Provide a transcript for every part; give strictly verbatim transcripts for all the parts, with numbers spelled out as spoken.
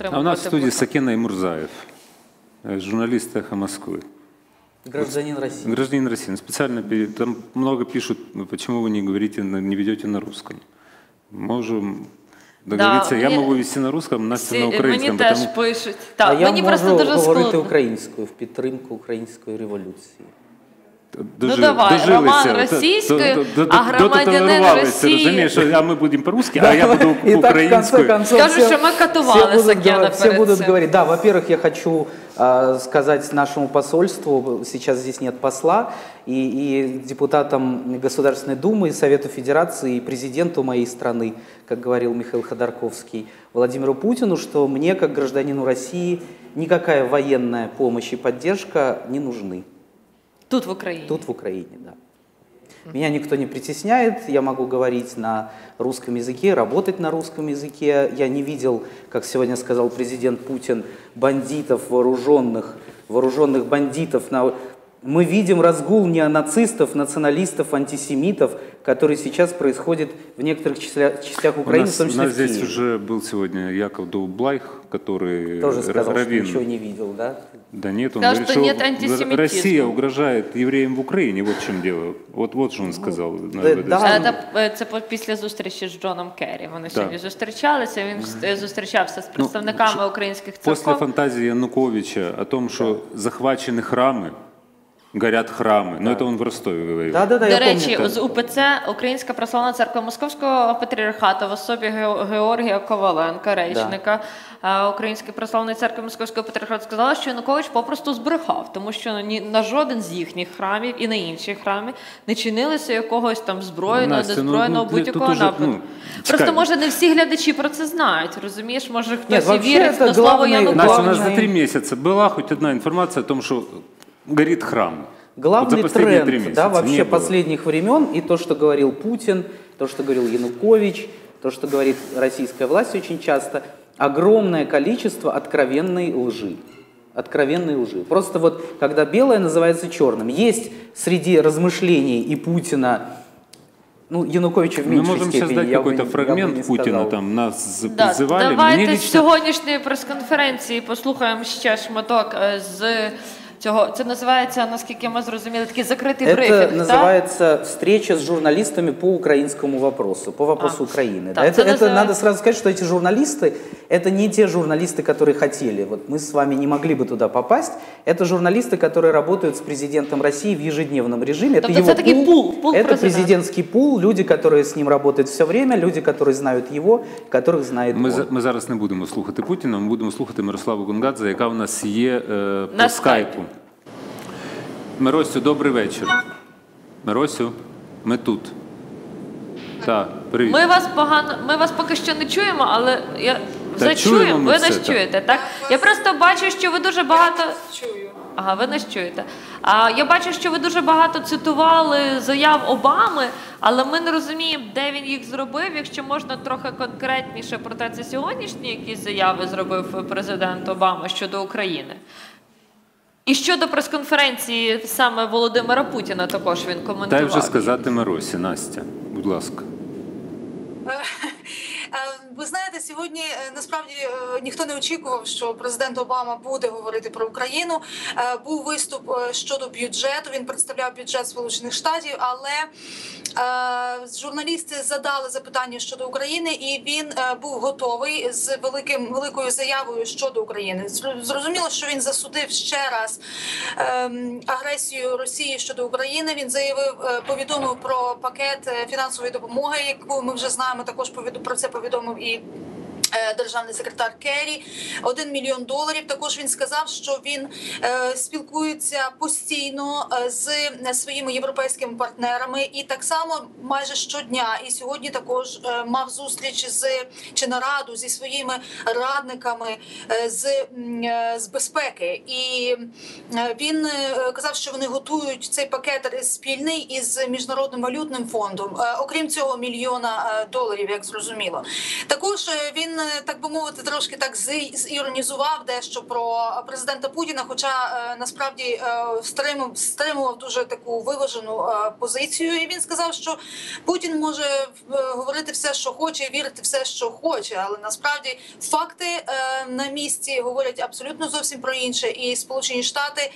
підтримувати. А у нас в студии Сакена Имурзаев, журналист «Эхо Москвы». Гражданин России. Гражданин России. Специально там много пишут, почему вы не говорите, не ведете на русском. Можем договориться. Да, я мені, можу вести на русском, Настя всі, на українському. Мені теж потому... пишуть. Так, а я мені можу просто дуже говорити складно. українською в підтримку української революції. Дожив, ну давай, дожилися. Роман російською, до, до, а громадянин Росії. Розумієш, а ми будемо по-русски, а я буду по-українською. Скажу, що ми катували Сакена Все будут говорить. Да, во-первых, я хочу э, сказать нашему посольству, сейчас здесь нет посла, и, и депутатам Государственной Думы, и Совету Федерации, и президенту моей страны, как говорил Михаил Ходорковский, Владимиру Путину, что мне, как гражданину России, никакая военная помощь и поддержка не нужны. Тут в Украине? Тут в Украине, да. Меня никто не притесняет, я могу говорить на русском языке, работать на русском языке. Я не видел, как сегодня сказал президент Путин, бандитов вооруженных, вооруженных бандитов. Мы видим разгул неонацистов, националистов, антисемитов, который сейчас происходит в некоторых частях Украины, у нас, в том числе у нас в Киеве. здесь уже был сегодня Яков Даублайх, который... Тоже сказал, раввин. что ничего не видел, да? Да нет, он Сказал, говорит, что что нет антисемитизма. Россия угрожает евреям в Украине, вот в чем дело. Вот, вот что он сказал. Ну, на, да, Це, це після зустрічі з Джоном Керрі. Вони сьогодні зустрічалися, він зустрічався з представниками ну, українських церков. После фантазии Януковича о том, что захвачены храмы, горят храмы. Но да. Это он в Ростове говорил. Да, да, да, До речі, з УПЦ, Українська Православна Церква Московського Патріархату в особі Георгія Коваленка, речника да. Української Православної Церкви Московського Патріархату, сказала, що Янукович попросту збрехав, тому що ні на жоден з їхніх храмів і на інші храми не чинилося якогось там збройного, незбройного, ну, будь-якого нападу. Ну, просто, може, не всі глядачі про це знають, розумієш? Може, хтось і вірить на слово Януковича. Настя, у нас за три місяці була хоч одна інформація о том, що горит храм. Главный вот тренд да, вообще последних времен, и то, что говорил Путин, то, что говорил Янукович, то, что говорит российская власть очень часто, огромное количество откровенной лжи. Откровенной лжи. Просто вот, когда белое называется черным, есть среди размышлений и Путина, ну, Януковича в меньшей Мы можем степени, сейчас дать какой-то фрагмент Путина, там нас да, призывали. Давайте лично... з сьогоднішньої прес-конференції послухаємо ще шматок з... Цього, це називається, наскільки ми зрозуміли, такий закритий брифінг, Это называется да? встреча с журналистами по украинскому вопросу, по вопросу а, Украины. Да, это, это называется... надо сразу сказать, что эти журналисты, это не те журналисты, которые хотели. Вот мы с вами не могли бы туда попасть. Это журналисты, которые работают с президентом России в ежедневном режиме. Это его пул, пул, пул это президент. президентский пул, люди, которые с ним работают все время, люди, которые знают его, которых знает ми, он. Ми зараз не будемо слухати Путіна, ми будемо слухати Мирославу Гонгадзе, яка у нас є е, по скайпу. Миросю, добрий вечір. Миросю, ми тут. Так, привіт. Ми вас погано, ми вас поки що не чуємо, але я вже чуємо, ви нас чуєте, так? Я просто бачу, що ви дуже багато... Чую. Ага, ви нас чуєте. А, я бачу, що ви дуже багато цитували заяв Обами, але ми не розуміємо, де він їх зробив. Якщо можна трохи конкретніше про те, це сьогоднішні якісь заяви зробив президент Обама щодо України. І щодо прес-конференції саме Володимира Путіна також він коментував. Дай вже сказати Миросі, Настя, будь ласка. Ви знаєте, сьогодні насправді ніхто не очікував, що президент Обама буде говорити про Україну. Був виступ щодо бюджету, він представляв бюджет Сполучених Штатів, але журналісти задали запитання щодо України, і він був готовий з великим, великою заявою щодо України. Зрозуміло, що він засудив ще раз агресію Росії щодо України. Він заявив, повідомив про пакет фінансової допомоги, яку ми вже знаємо, також про це повідомив і державний секретар Керрі, один мільйон доларів. Також він сказав, що він е, спілкується постійно з своїми європейськими партнерами і так само майже щодня. І сьогодні також е, мав зустріч з чи нараду зі своїми радниками е, з, е, з безпеки. І е, він е, казав, що вони готують цей пакет спільний із Міжнародним валютним фондом. Е, окрім цього, мільйона е, доларів, як зрозуміло. Також е, він так би мовити, трошки так зіронізував дещо про президента Путіна, хоча насправді стримував, стримував дуже таку виважену позицію. І він сказав, що Путін може говорити все, що хоче, вірити все, що хоче, але насправді факти на місці говорять абсолютно зовсім про інше. І Сполучені Штати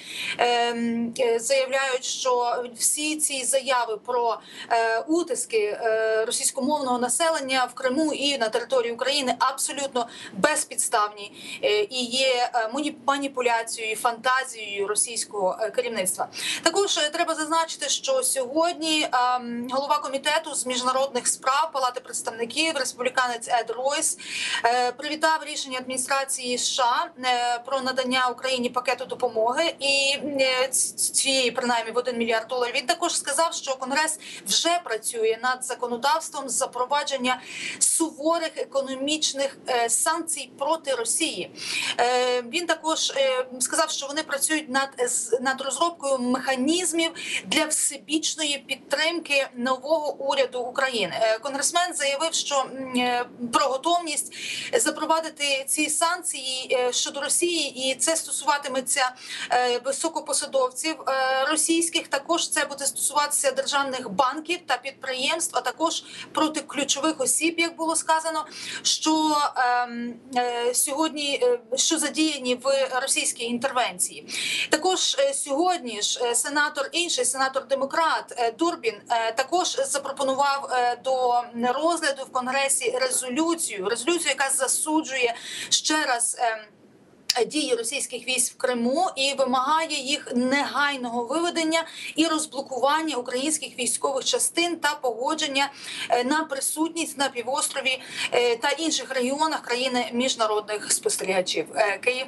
заявляють, що всі ці заяви про утиски російськомовного населення в Криму і на території України абсолютно безпідставні і є маніпуляцією, фантазією російського керівництва. Також треба зазначити, що сьогодні голова комітету з міжнародних справ Палати представників, республіканець Ед Ройс, привітав рішення адміністрації США про надання Україні пакету допомоги і цієї, принаймні, в один мільярд доларів. Він також сказав, що Конгрес вже працює над законодавством з запровадження суворих економічних санкцій проти Росії. Він також сказав, що вони працюють над, над розробкою механізмів для всебічної підтримки нового уряду України. Конгресмен заявив, що про готовність запровадити ці санкції щодо Росії, і це стосуватиметься високопосадовців російських. Також це буде стосуватися державних банків та підприємств, а також проти ключових осіб, як було сказано, що е, сьогодні що задіяні в російській інтервенції. Також сьогодні ж сенатор, інший сенатор-демократ Дурбін також запропонував до розгляду в Конгресі резолюцію, резолюцію, яка засуджує ще раз дії російських військ в Криму і вимагає їх негайного виведення і розблокування українських військових частин та погодження на присутність на півострові та інших регіонах країни міжнародних спостерігачів. Київ.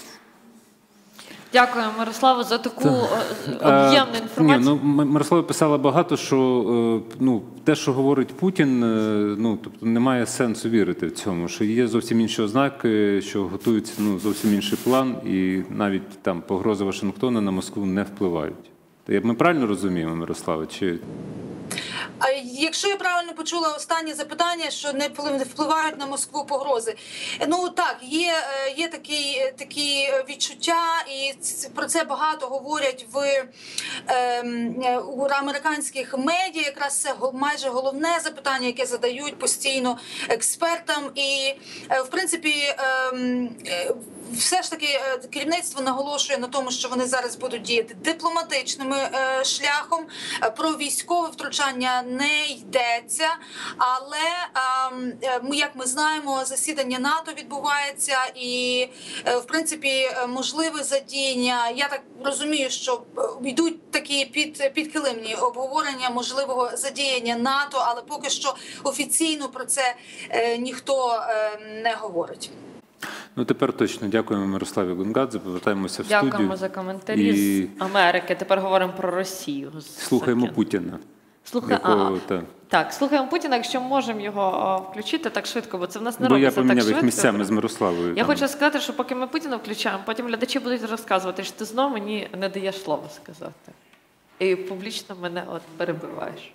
Дякую, Мирославу, за таку об'ємну інформацію. Ні, ну, Мирослава писала багато, що ну, те, що говорить Путін, ну, тобто немає сенсу вірити в цьому, що є зовсім інші ознаки, що готується ну, зовсім інший план, і навіть там погрози Вашингтона на Москву не впливають. Ми правильно розуміємо, Мирослава, чи... Якщо я правильно почула останнє запитання, що не впливають на Москву погрози. Ну так, є, є такі, такі відчуття, і про це багато говорять в е, у американських медіа. Якраз це майже головне запитання, яке задають постійно експертам. І, в принципі, е, все ж таки керівництво наголошує на тому, що вони зараз будуть діяти дипломатичним е, шляхом. Про військове втручання не йдеться, але, е, як ми знаємо, засідання НАТО відбувається і, е, в принципі, можливе задіяння. Я так розумію, що йдуть такі під, підкилимні обговорення можливого задіяння НАТО, але поки що офіційно про це е, ніхто е, не говорить. Ну, тепер точно дякуємо Мирославі Гонгадзе, повертаємося в Дякуємо студію. Дякуємо за коментарі і... з Америки. Тепер говоримо про Росію. Слухаємо Путіна. Слухай... Якого, а, та... Так, слухаємо Путіна, якщо можемо його включити так швидко, бо це в нас не бо робиться так швидко. Бо я поміняв їх місцями з Мирославою. Я там. хочу сказати, що поки ми Путіна включаємо, потім глядачі будуть розказувати, що ти знову мені не даєш слова сказати. І публічно мене от перебиваєш.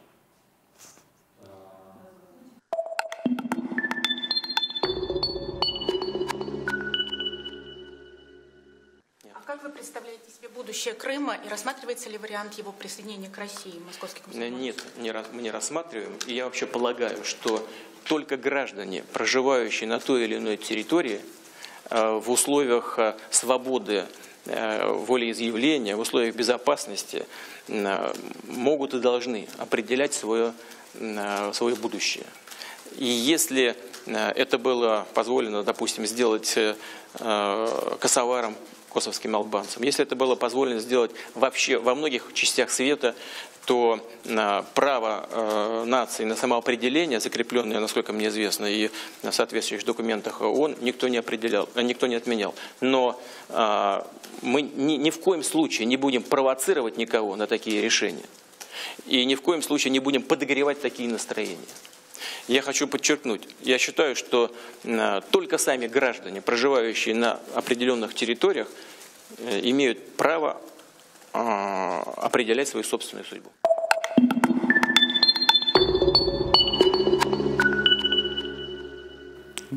Как вы представляете себе будущее Крыма и рассматривается ли вариант его присоединения к России, Московский комсомол? Нет, не, мы не рассматриваем. И я вообще полагаю, что только граждане, проживающие на той или иной территории, в условиях свободы волеизъявления, в условиях безопасности, могут и должны определять свое, свое будущее. И если это было позволено, допустим, сделать косоварам, косовским албанцам. Если это было позволено сделать вообще во многих частях света, то э, право э, нации на самоопределение, закрепленное, насколько мне известно, и на соответствующих документах ООН, никто не определял, никто не отменял. Но э, мы ни, ни в коем случае не будем провоцировать никого на такие решения. И ни в коем случае не будем подогревать такие настроения. Я хочу подчеркнуть, я считаю, что э, только сами граждане, проживающие на определенных территориях, э, имеют право э, определять свою собственную судьбу.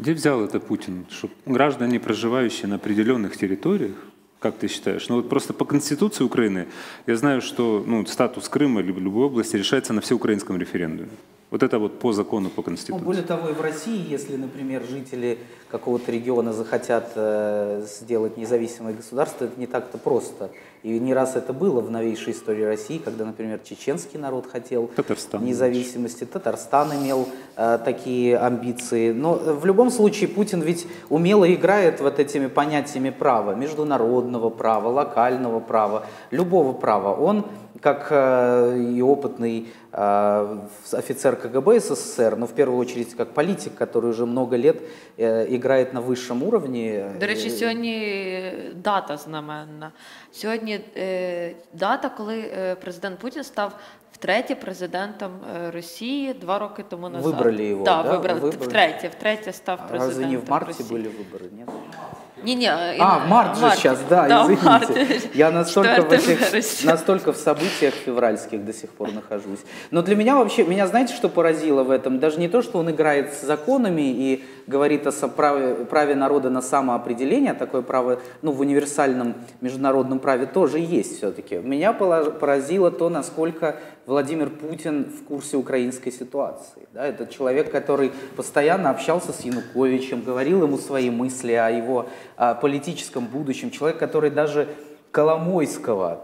Где взял это Путин? Что граждане, проживающие на определенных территориях, как ты считаешь? Ну вот просто по Конституции Украины я знаю, что ну, статус Крыма либо любой области решается на всеукраинском референдуме. Вот это вот по закону, по Конституции. Ну, более того, и в России, если, например, жители какого-то региона захотят э, сделать независимое государство, это не так-то просто. И не раз это было в новейшей истории России, когда, например, чеченский народ хотел Татарстан, независимости, Татарстан имел э, такие амбиции. Но в любом случае Путин ведь умело играет вот этими понятиями права, международного права, локального права, любого права. Он, как э, и опытный э, офицер КГБ СССР, но в первую очередь как политик, который уже много лет э, играет на высшем уровне. До речі, сьогодні дата знаменна. Сьогодні е, дата, коли е, президент Путін став втретє президентом е, Росії два роки тому назад. Вибрали його, да, да? вибрали. Вибрали. Втретє, втретє став президентом. Разве не в марте Росії. были выборы, нет? Не, не, А, в март же сейчас, да, да, извините. марте. Я настолько в, этих, вересня. настолько в событиях февральских до сих пор нахожусь. Но для меня вообще, меня знаете, что поразило в этом? Даже не то, что он играет с законами и говорит о праве, праве народа на самоопределение, такое право ну, в универсальном международном праве тоже есть все-таки. Меня поразило то, насколько Владимир Путин в курсе украинской ситуации. Да, это человек, который постоянно общался с Януковичем, говорил ему свои мысли о его о политическом будущем. Человек, который даже Коломойского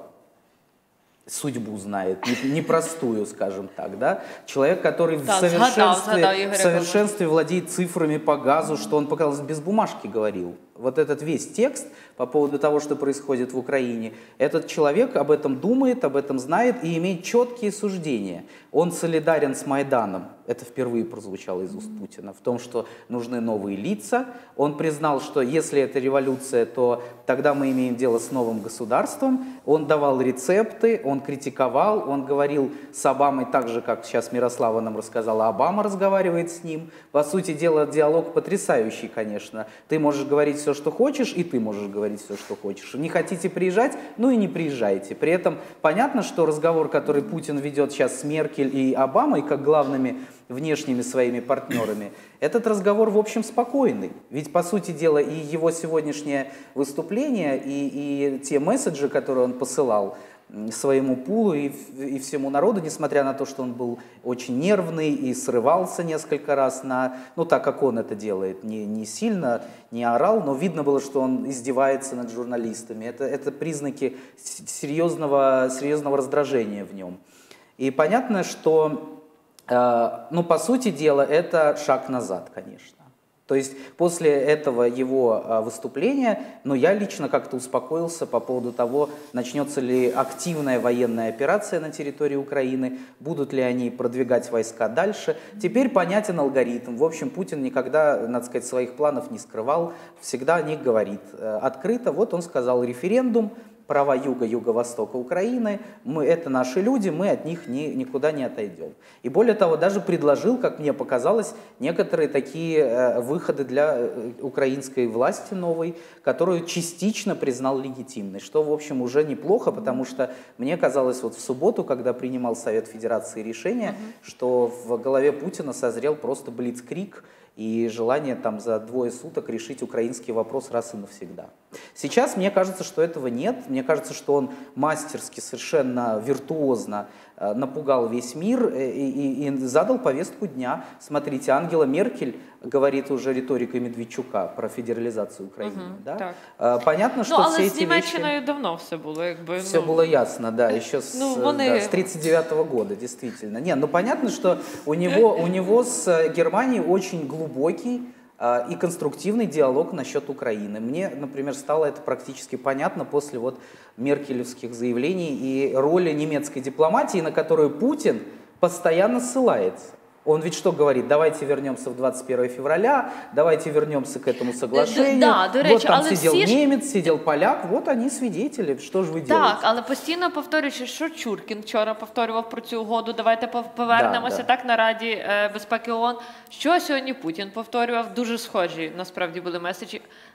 судьбу знает, непростую, скажем так, да? Человек, который да, в совершенстве, згадав, згадав в совершенстве владеет цифрами по газу, что он, показалось, без бумажки говорил. Вот этот весь текст по поводу того, что происходит в Украине, этот человек об этом думает, об этом знает и имеет четкие суждения. Он солидарен с Майданом, это впервые прозвучало из уст Путина, в том, что нужны новые лица. Он признал, что если это революция, то тогда мы имеем дело с новым государством. Он давал рецепты, он критиковал, он говорил с Обамой так же, как сейчас Мирослава нам рассказала, Обама разговаривает с ним. По сути дела, диалог потрясающий, конечно. Ты можешь говорить все, что хочешь, и ты можешь говорить все, что хочешь. Не хотите приезжать, ну и не приезжайте. При этом понятно, что разговор, который Путин ведет сейчас с Меркель и Обамой, как главными внешними своими партнерами, этот разговор, в общем, спокойный. Ведь, по сути дела, и его сегодняшнее выступление, и, и те месседжи, которые он посылал своему пулу и, и всему народу, несмотря на то, что он был очень нервный и срывался несколько раз на, ну так как он это делает, не, не сильно, не орал, но видно было, что он издевается над журналистами. Это, это признаки серьезного, серьезного раздражения в нем. И понятно, что, э, ну по сути дела, это шаг назад, конечно. То есть после этого его выступления, ну, я лично как-то успокоился по поводу того, начнется ли активная военная операция на территории Украины, будут ли они продвигать войска дальше. Теперь понятен алгоритм. В общем, Путин никогда, надо сказать, своих планов не скрывал, всегда о них говорит открыто. Вот он сказал: референдум, права юга, юго-востока Украины, мы, это наши люди, мы от них ни, никуда не отойдем. И более того, даже предложил, как мне показалось, некоторые такие э, выходы для э, украинской власти новой, которую частично признал легитимной, что, в общем, уже неплохо, потому что мне казалось вот в субботу, когда принимал Совет Федерации решение, mm-hmm. что в голове Путина созрел просто блицкриг, и желание там за двое суток решить украинский вопрос раз и навсегда. Сейчас мне кажется, что этого нет. Мне кажется, что он мастерски, совершенно виртуозно э, напугал весь мир и, и, и задал повестку дня. Смотрите, Ангела Меркель говорит уже риторикой Медведчука про федерализацию Украины. Угу, да? э, понятно, что ну, все эти вещи... Але з Німеччиною вещи... давно все було. Якби, все ну... было ясно, да, еще с, ну, вони... да, с тридцать девятого года, действительно. Не, ну понятно, что у него, у него с Германией очень глубокий э, и конструктивный диалог насчет Украины. Мне, например, стало это практически понятно после вот меркелевских заявлений и роли немецкой дипломатии, на которую Путин постоянно ссылается. Он ведь что говорит? Давайте вернемся в двадцать первое февраля, давайте вернемся к этому соглашению. Да, до речі, вот там але сидел всі немец, сидел поляк, вот они свидетели. Что ж вы делаете? Так, але постійно повторюючи, що Чуркін вчора повторював про цю угоду, давайте повернемося да, да. так на Раді е, безпеки ООН. Що сьогодні Путін повторював? Дуже схожі, насправді, були меседжі.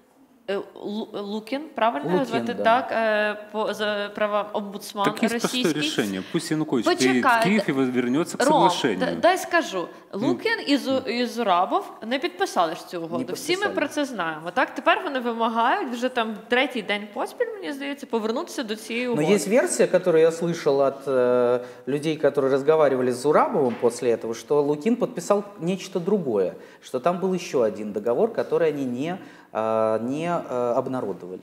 Лукін, правильно Лукін, звати, да. так, е, по, за права омбудсман Так есть російський. простое решение. Пусть Янукович Почекай, приедет в Киев и вернется к Ром, соглашению. д- дай скажу. Лукін і, Зу, і Зурабов не підписали ж цю угоду. Не Всі ми підписали. про це знаємо. Так, тепер вони вимагають вже там третій день поспіль, мені здається, повернутися до цієї Но угоди. есть версия, которую я слышал от э, людей, которые разговаривали с Зурабовым после этого, что Лукин подписал нечто другое, что там был еще один договор, который они не, э, не э, обнародовали.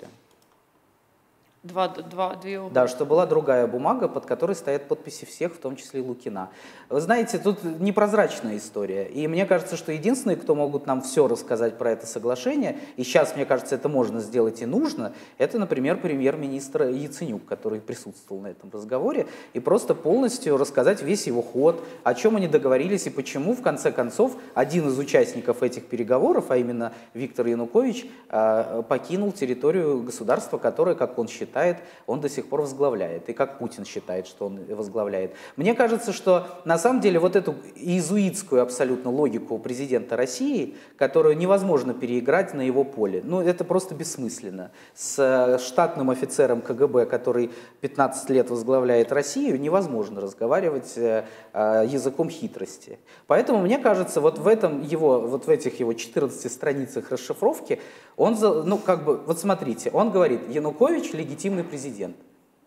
Два, два, дві угоди. Да, что была другая бумага, под которой стоят подписи всех, в том числе и Лукина. Вы знаете, тут непрозрачная история. И мне кажется, что единственные, кто могут нам все рассказать про это соглашение, и сейчас, мне кажется, это можно сделать и нужно, это, например, премьер-министр Яценюк, который присутствовал на этом разговоре, и просто полностью рассказать весь его ход, о чем они договорились и почему, в конце концов, один из участников этих переговоров, а именно Виктор Янукович, покинул территорию государства, которое, как он считает, он до сих пор возглавляет, и как Путин считает, что он возглавляет. Мне кажется, что на самом деле вот эту иезуитскую абсолютно логику президента России, которую невозможно переиграть на его поле, ну это просто бессмысленно. С штатным офицером ка гэ бэ, который пятнадцать лет возглавляет Россию, невозможно разговаривать языком хитрости. Поэтому мне кажется, вот в этом его, вот в этих его четырнадцати страницах расшифровки, он, ну как бы, вот смотрите, он говорит, Янукович легитимный президент.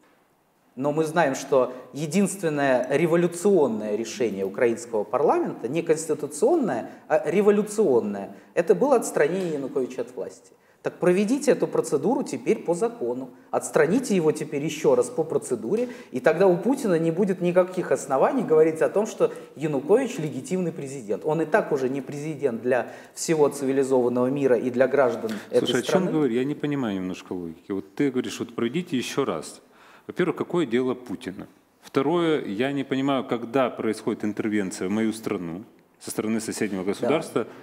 Но мы знаем, что единственное революционное решение украинского парламента, не конституционное, а революционное, это было отстранение Януковича от власти. Так проведите эту процедуру теперь по закону, отстраните его теперь еще раз по процедуре, и тогда у Путина не будет никаких оснований говорить о том, что Янукович легитимный президент. Он и так уже не президент для всего цивилизованного мира и для граждан этой Слушай, страны. о чем говорю? Я не понимаю немножко логики. Вот ты говоришь, вот проведите еще раз. Во-первых, какое дело Путина? Второе, я не понимаю, когда происходит интервенция в мою страну со стороны соседнего государства. Да.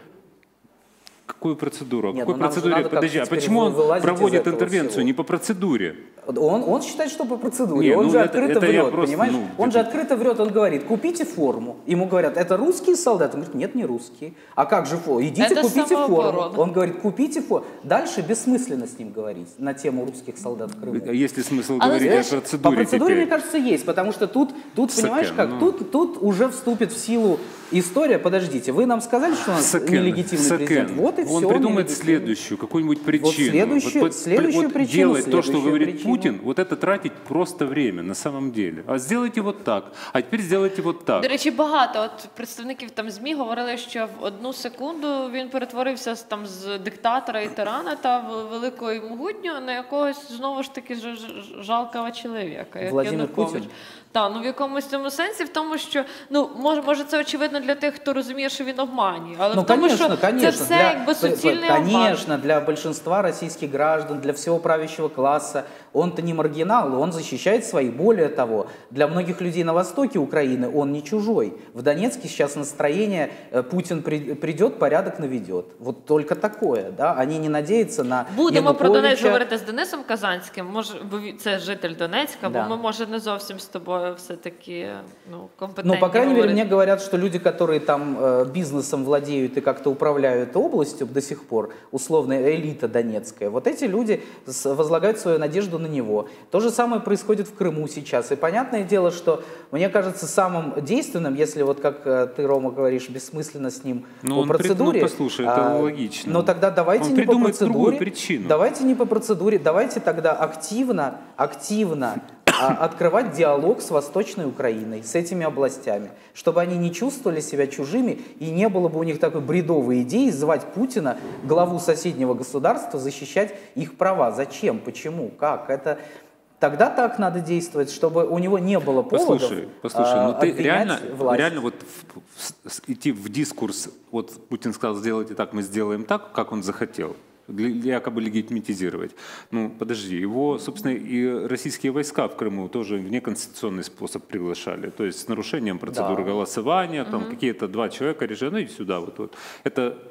Какую процедуру? О Нет, какой ну процедуре? Подожди, а почему он проводит интервенцию всего? не по процедуре? Он, он считает, что по процедуре. Не, он ну же это, открыто это врет, просто, понимаешь? ну, он это... же открыто врет, он говорит, купите форму. Ему говорят, это русские солдаты? Он говорит, нет, не русские. А как же форму? Идите, это купите форму. Он говорит, купите форму. Дальше бессмысленно с ним говорить на тему русских солдат в Крыму. Есть ли смысл а говорить знаешь, о процедуре По процедуре, теперь? мне кажется, есть, потому что тут, тут Сакен, понимаешь как, ну... тут, тут уже вступит в силу история. Подождите, вы нам сказали, что он Сакен, нелегитимный Сакен. президент? Вот и он все. Он придумает следующую, какую-нибудь причину. Вот следующую, вот, следующую вот, причину. Делать то, что говорит причину. Путин, вот это тратить просто время на самом деле. А сделайте вот так, а теперь сделайте вот так. До речі, багато от представників там ЗМІ говорили, що в одну секунду він перетворився з там з диктатора і тирана та великого і могутнього на якогось знову ж таки ж, ж, жалкого чоловіка, як Владимир Янукович. Путін. Так, ну в якомусь цьому сенсі, в тому, що ну може, може це очевидно для тих, хто розуміє, що він обманює, але ну, в тому, конечно, що конечно, це все для, якби суцільний обман. Конечно, для большинства российских граждан, для всего правящего класса, он-то не маргинал, он защищает своих. Более того, для многих людей на востоке Украины он не чужой. В Донецке сейчас настроение, Путин придет, порядок наведет. Вот только такое, да, они не надеются на Будемо Януковича. про Донецьк говорити з Денисом Казанським, може, бо це житель Донецька, да. бо ми, може, не зовсім з тобою все-таки ну, компетентні. Ну, по крайней говорити. мере, мне говорят, что люди, которые там э, бизнесом владеют и как-то управляют областью до сих пор, условная элита донецкая, вот эти люди возлагают свою надежду на него. То же самое происходит в Крыму сейчас. И понятное дело, что, мне кажется, самым действенным, если вот как э, ты, Рома, говоришь, бессмысленно с ним но по он процедуре... При... Ну, послушай, это а, логично. Но тогда давайте он не по другую процедуре. причину. Давайте не по процедуре, давайте тогда активно, активно открывать диалог с Восточной Украиной, с этими областями, чтобы они не чувствовали себя чужими и не было бы у них такой бредовой идеи звать Путина, главу соседнего государства, защищать их права. Зачем? Почему? Как? Это... Тогда так надо действовать, чтобы у него не было поводов. Послушай, послушай, а, ну ты реально, власть. реально вот в, в, идти в дискурс, вот Путин сказал, сделайте так, мы сделаем так, как он захотел. Якобы легитимизировать. Ну, подожди, его, собственно, и российские войска в Крыму тоже в неконституционный способ приглашали, то есть с нарушением процедуры да. голосования, там угу. какие-то два человека решили, ну и сюда вот, вот. Это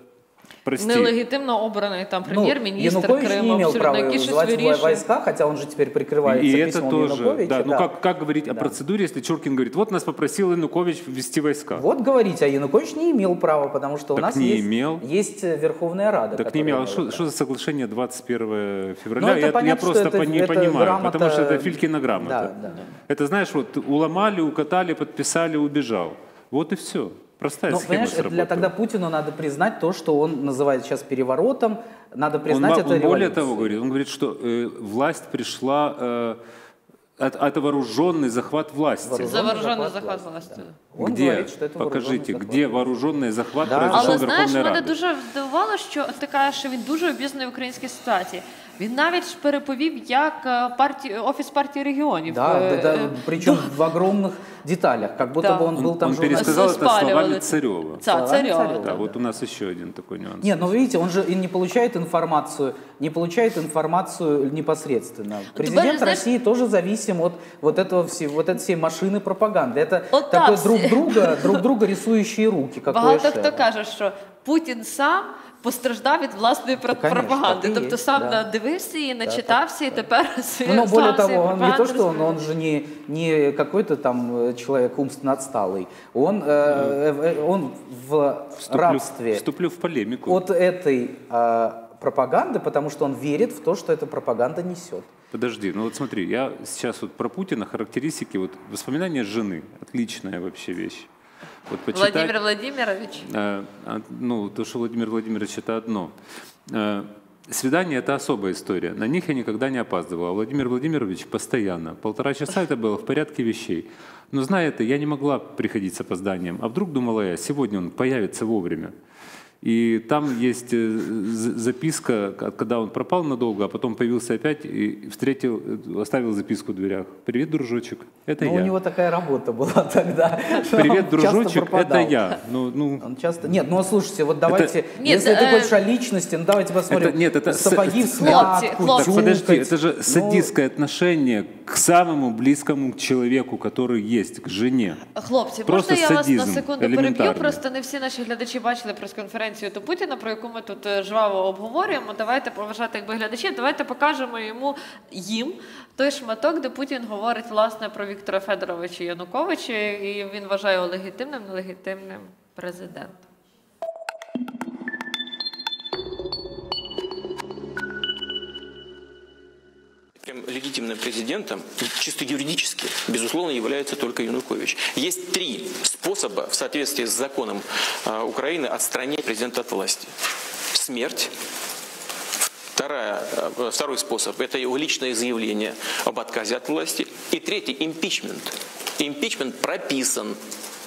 Прости. Нелегитимно обраний там Ну, премьер-министр Янукович Крыма, не имел абсолютно права якісь щось вызывать вирішує. войска, хотя он же теперь прикрывается И это письмом тоже, Януковича. да. Ну да. как, как говорить Да. о процедуре, если Чуркин говорит, вот нас попросил Янукович ввести войска. Вот говорите, а Янукович не имел права, потому что у Так нас не есть, имел. есть Верховная Рада. Так не которая имел. А имела что, право. что за соглашение двадцать первого февраля? Ну, это я, я понятно, просто что это- не это понимаю, грамота- потому что это Филькина грамота. Да, да. Это, знаешь, вот уломали, укатали, подписали, убежал. Вот и все. Простая Ну, схема понимаешь, это сработала. для тогда Путину надо признать то, что он называет сейчас переворотом, надо признать он, это он более революцией. того говорит, он говорит, что э, власть пришла, э, это, это вооруженный захват власти. Вооруженный За вооруженный захват захват власти. власти. Он где, говорит, что это покажите, вооруженный где захват. вооруженный захват Да. произошел Але в знаєш, Верховной мене Раді? дуже здивувало, що ти кажеш, що він дуже обізнаний в українській ситуації. Він навіть ж переповів, як е, партії, офіс партії регіонів. Да, е, да, да, е, причем в огромных деталях, как будто Да. бы он был Он, там он журналистом. пересказал это Спаливали. словами Царева. Ца- Словами Царьова. Царёва. Да, Да, вот да. у нас еще один такой нюанс. Нет, ну видите, он же и не получает информацию, не получает информацию непосредственно. Президент знаешь- России тоже зависим от вот этого всей, вот этой всей машины пропаганды. Это Вот такой так друг все. друга, друг друга рисующие руки. Как Багато у хто Эшера. каже, що Путін сам постраждав від власної про- конечно, пропаганди. так і Тобто є, сам да. надивився її, начитався і тепер свій- Ну, но более сам свій того, он не то, пропагандний что он, свій- он же не, не какой-то там э, человек умственно отсталый. Он, э, э, он в Вступлю, рабстве вступлю в полемику. от этой э, пропаганды, потому что он верит в то, что эта пропаганда несет. Подожди, ну вот смотри, я сейчас вот про Путина, характеристики, вот воспоминания жены, отличная вообще вещь. Вот почитать, Владимир Владимирович. э, а, ну, то, что Владимир Владимирович, это одно. Э, свидание – это особая история. На них я никогда не опаздывал. А Владимир Владимирович постоянно. Полтора часа это было в порядке вещей. Но, зная это, я не могла приходить с опозданием. А вдруг, думала я, сегодня он появится вовремя. И там есть э, з- записка, к- когда он пропал надолго, а потом появился опять и встретил, э, оставил записку в дверях. «Привет, дружочек, это Но я». у него такая работа была тогда. что «Привет, он часто дружочек, это пропадал. я». Ну, ну, Он часто... Нет, ну слушайте, вот давайте, Нет, если ты э, хочешь о личности, ну давайте посмотрим. Это- нет, это Сапоги с- в Хлопцы, смятку, хлопцы. Так подожди, тюкать. это же Ну, садистское отношение к самому близкому человеку, который есть, к жене. Хлопці, Просто можна я вас на садизм секунду переб'ю? елементарний. Просто не всі наші глядачі бачили прес-конференцію до Путіна, про яку ми тут е, жваво обговорюємо. Давайте поважати якби глядачів, давайте покажемо йому їм той шматок, де Путін говорить власне про Віктора Федоровича Януковича, і він вважає його легітимним, нелегітимним президентом. Легитимным президентом, чисто юридически, безусловно, является только Янукович. Есть три способа в соответствии с законом э, Украины отстранить президента от власти. Смерть. Вторая, э, второй способ – это его личное заявление об отказе от власти. И третий – импичмент. Импичмент прописан.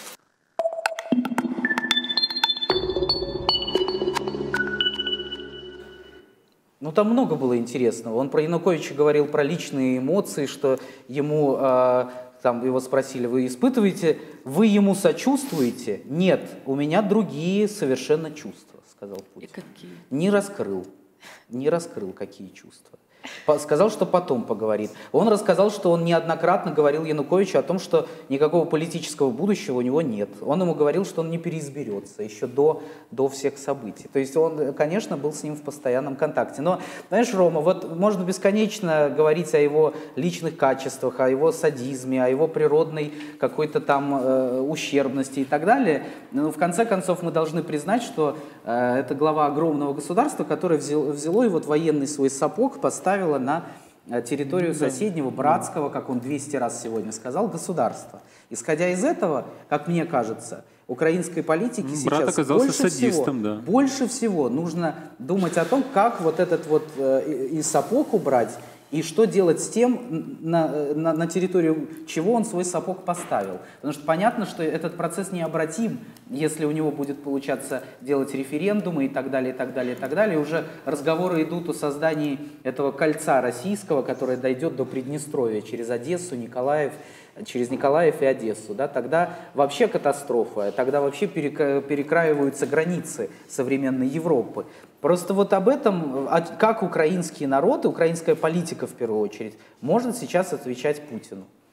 Ну, там много было интересного. Он про Януковича говорил про личные эмоции, что ему, э, там его спросили, вы испытываете, вы ему сочувствуете? Нет, у меня другие совершенно чувства, сказал Путин. Які? Не раскрыл, не раскрыл, какие чувства. По- Сказал, что потом поговорит. Он рассказал, что он неоднократно говорил Януковичу о том, что никакого политического будущего у него нет. Он ему говорил, что он не переизберется еще до, до всех событий. То есть он, конечно, был с ним в постоянном контакте. Но, знаешь, Рома, вот можно бесконечно говорить о его личных качествах, о его садизме, о его природной какой-то там э, ущербности и так далее. Но в конце концов мы должны признать, что э, это глава огромного государства, которое взяло, взяло и вот военный свой сапог поставило на э, территорию соседнего, братского, как он двести раз сегодня сказал, государства. Исходя из этого, как мне кажется, украинской политике Брат сейчас оказался больше садистом, всего, да. больше всего нужно думать о том, как вот этот вот э, и сапог убрать, и что делать с тем, на, на, на территорию чего он свой сапог поставил. Потому что понятно, что этот процесс необратим, если у него будет получаться делать референдумы и так далее, и так далее, и так далее. Уже разговоры идут о создании этого кольца российского, которое дойдет до Приднестровья через Одессу, Николаев, через Николаев и Одессу. Да? Тогда вообще катастрофа, тогда вообще перека- перекраиваются границы современной Европы. Просто вот об этом, а как украинский народ и украинская политика в первую очередь может сейчас отвечать Путину.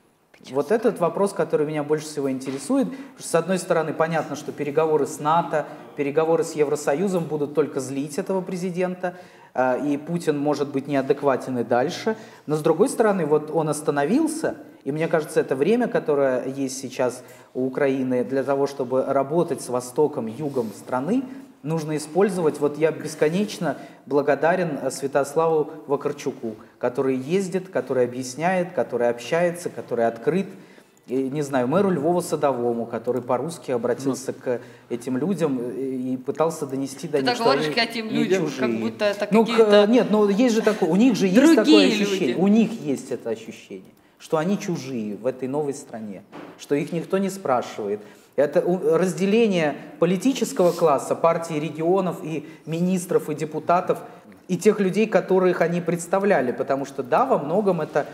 Вот этот вопрос, который меня больше всего интересует. Потому что, с одной стороны, понятно, что переговоры с НАТО, переговоры с Евросоюзом будут только злить этого президента, и Путин может быть неадекватен и дальше. Но, с другой стороны, вот он остановился, и мне кажется, это время, которое есть сейчас у Украины для того, чтобы работать с востоком, югом страны, нужно использовать. Вот я бесконечно благодарен Святославу Вакарчуку, который ездит, который объясняет, который общается, который открыт. И, не знаю, мэру Львову Садовому, который по-русски обратился ну. к этим людям и пытался донести до Ты них, что они к этим людям, как будто это ну, какие-то... Нет, но есть же такое, у них же есть такое ощущение, у них есть это ощущение, что они чужие в этой новой стране, что их никто не спрашивает. Это разделение политического класса, партии регионов и министров, и депутатов, и тех людей, которых они представляли, потому что, да, во многом это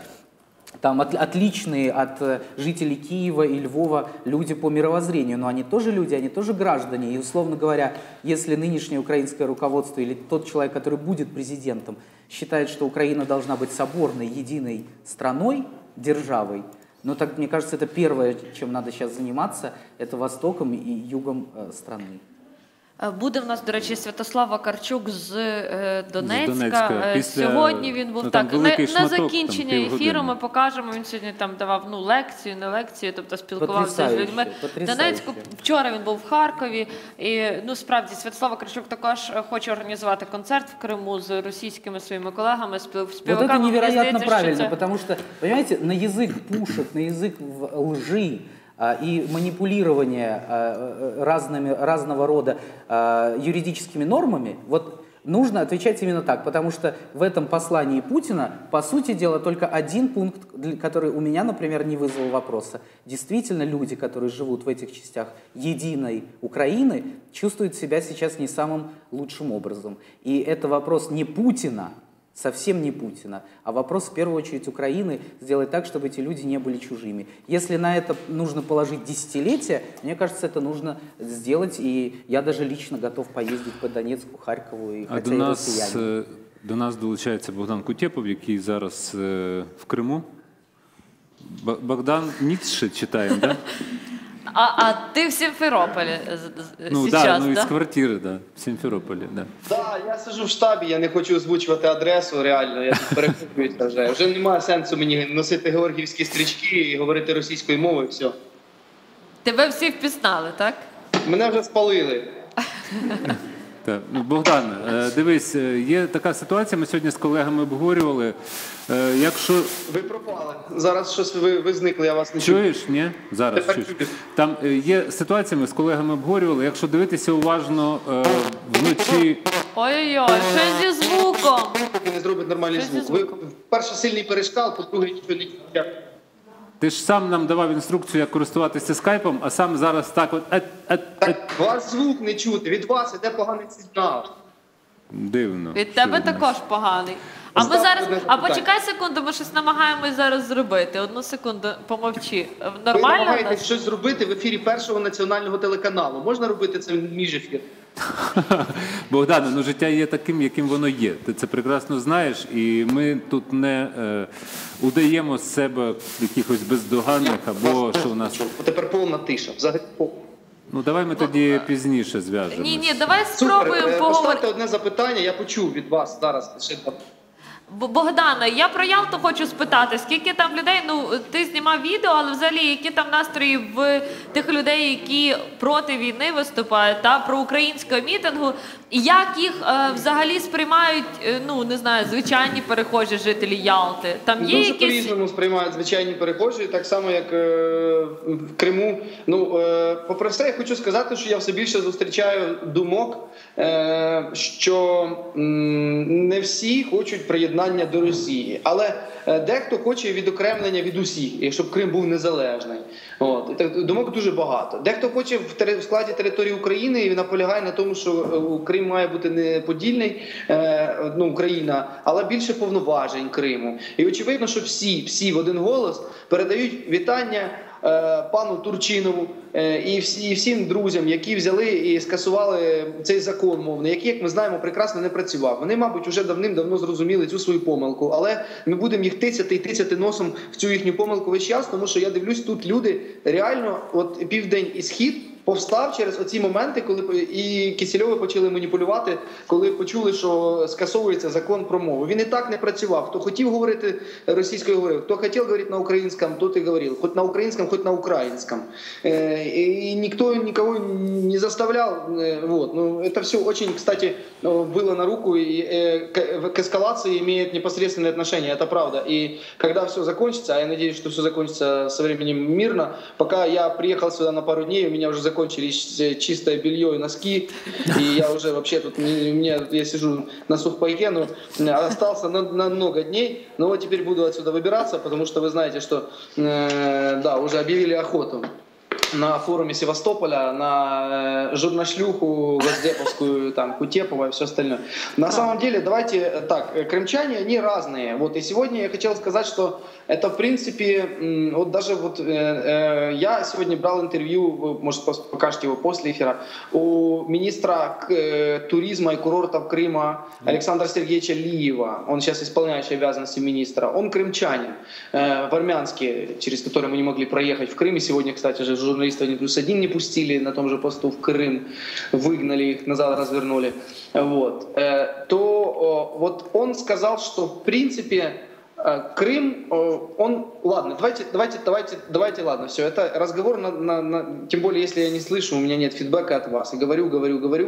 там от, отличные от жителей Киева и Львова люди по мировоззрению, но они тоже люди, они тоже граждане, и, условно говоря, если нынешнее украинское руководство или тот человек, который будет президентом, считает, что Украина должна быть соборной, единой страной, державой, но так, мне кажется, это первое, чем надо сейчас заниматься, это востоком и югом э, страны. Буде в нас, до речі, Святослав Вакарчук з е, Донецька. З Донецька. Після, сьогодні він був ну, так, на, на закінчення там, ефіру ми покажемо, він сьогодні там давав ну, лекцію, не лекцію, тобто спілкувався з людьми. В Донецьку, вчора він був в Харкові, і ну, справді Святослав Вакарчук також хоче організувати концерт в Криму з російськими своїми колегами, співаками. Вот это невероятно правильно, це... потому что, понимаете, на язык пушек, на язык лжи, и манипулирование разными, разного рода юридическими нормами, вот нужно отвечать именно так, потому что в этом послании Путина, по сути дела, только один пункт, который у меня, например, не вызвал вопроса. Действительно, люди, которые живут в этих частях единой Украины, чувствуют себя сейчас не самым лучшим образом. И это вопрос не Путина, совсем не Путина, а вопрос в первую очередь Украины сделать так, чтобы эти люди не были чужими. Если на это нужно положить десятилетия, мне кажется, это нужно сделать, и я даже лично готов поездить по Донецку, Харькову, и а хотя до и нас, россияне. До нас долучається Богдан Кутєпов, який зараз в Криму. Богдан Ніцше читаємо, так? Да? А, а ты в Симферополе ну, сейчас, да? Ну, да? из квартиры, да, в Симферополе, да. Да, я сижу в штабі, я не хочу озвучувати адресу, реально, я тут перекупуюся вже. Вже немає сенсу мені носити георгіївські стрічки і говорити російською мовою, все. Тебе всі впізнали, так? Мене вже спалили. Так. Богдан, дивись, є така ситуація, ми сьогодні з колегами обговорювали, якщо... Ви пропали, зараз щось ви, ви зникли, я вас не чую. Чуєш, ні? Зараз чуєш. Там є ситуація, ми з колегами обговорювали, якщо дивитися уважно вночі... Ой-ой-ой, що зі звуком? Поки не зробить нормальний звук. Ви, перше, сильний перешкал, по-друге, нічого не чуєте. Ти ж сам нам давав інструкцію, як користуватися скайпом, а сам зараз так от... Ет, ет, ет. Так, вас звук не чути, від вас іде поганий сигнал. Дивно. Від тебе також поганий. А ми зараз, а почекай секунду, ми щось намагаємось зараз зробити. Одну секунду, помовчи. Нормально? Ви намагаєтесь щось зробити в ефірі Першого національного телеканалу. Можна робити це між ефір? Богдане, ну життя є таким, яким воно є. Ти це прекрасно знаєш, і ми тут не е, удаємо з себе якихось бездоганних, або що у нас... Тепер повна тиша, взагалі. Ну, давай ми тоді пізніше зв'яжемося. Ні, ні, давай спробуємо поговорити. Поставте одне запитання, я почув від вас зараз. Богдана, я про Ялту хочу спитати, скільки там людей, ну, ти знімав відео, але взагалі, які там настрої в тих людей, які проти війни виступають, та, про українського мітингу, і як їх е, взагалі сприймають, е, ну, не знаю, звичайні перехожі жителі Ялти? Там є Дуже якісь... по-різному сприймають звичайні перехожі, так само, як е, в Криму. Ну, е, попри все, я хочу сказати, що я все більше зустрічаю думок, е, що м, не всі хочуть приєднання до Росії, але дехто хоче відокремлення від усіх, щоб Крим був незалежний. От. Так, думок дуже багато. Дехто хоче в, тери, в складі території України і наполягає на тому, що Крим має бути не подільний, е, ну, Україна, але більше повноважень Криму. І очевидно, що всі, всі в один голос передають вітання пану Турчинову і всім друзям, які взяли і скасували цей закон мовний, який, як ми знаємо, прекрасно не працював. Вони, мабуть, вже давним-давно зрозуміли цю свою помилку, але ми будемо їх тицяти і тицяти носом в цю їхню помилку весь час, тому що я дивлюсь, тут люди реально, от південь і схід, повстав через оці моменти, коли і Кисельови почали маніпулювати, коли почули, що скасовується закон про мову. Він і так не працював. Хто хотів говорити російською, говорив. Хто хотів говорити на українському, тот і говорив. Хоч на українському, хоч на українському. И никто никого не заставлял. Вот. Ну, это все очень, кстати, было на руку и к эскалации имеет непосредственное отношение. Это правда. И когда все закончится, а я надеюсь, что все закончится со временем мирно, пока я приехал сюда на пару дней, у меня уже закончились чистое белье и носки, и я уже вообще тут, у меня, я сижу на сухпайке, но остался на, на много дней, но вот теперь буду отсюда выбираться, потому что вы знаете, что э, да, уже объявили охоту на форуме Севастополя, на э, журношлюху Госдеповскую, там, Кутепова и все остальное. На самом деле, давайте так, крымчане, они разные. Вот, и сегодня я хотел сказать, что это, в принципе, вот даже вот э, э, я сегодня брал интервью, может, покажете его после эфира, у министра э, туризма и курортов Крыма Александра Сергеевича Лиева. Он сейчас исполняющий обязанности министра. Он крымчанин, э, в Армянске, через который мы не могли проехать в Крым. И сегодня, кстати же, журналистов не плюс один не пустили на том же посту в Крым, выгнали их, назад развернули. Вот. Э, то э, вот он сказал, что в принципе Крым, он, ладно, давайте, давайте, давайте, давайте, ладно, все, это разговор, на, на, на, тем более, если я не слышу, у меня нет фидбэка от вас, и говорю, говорю, говорю.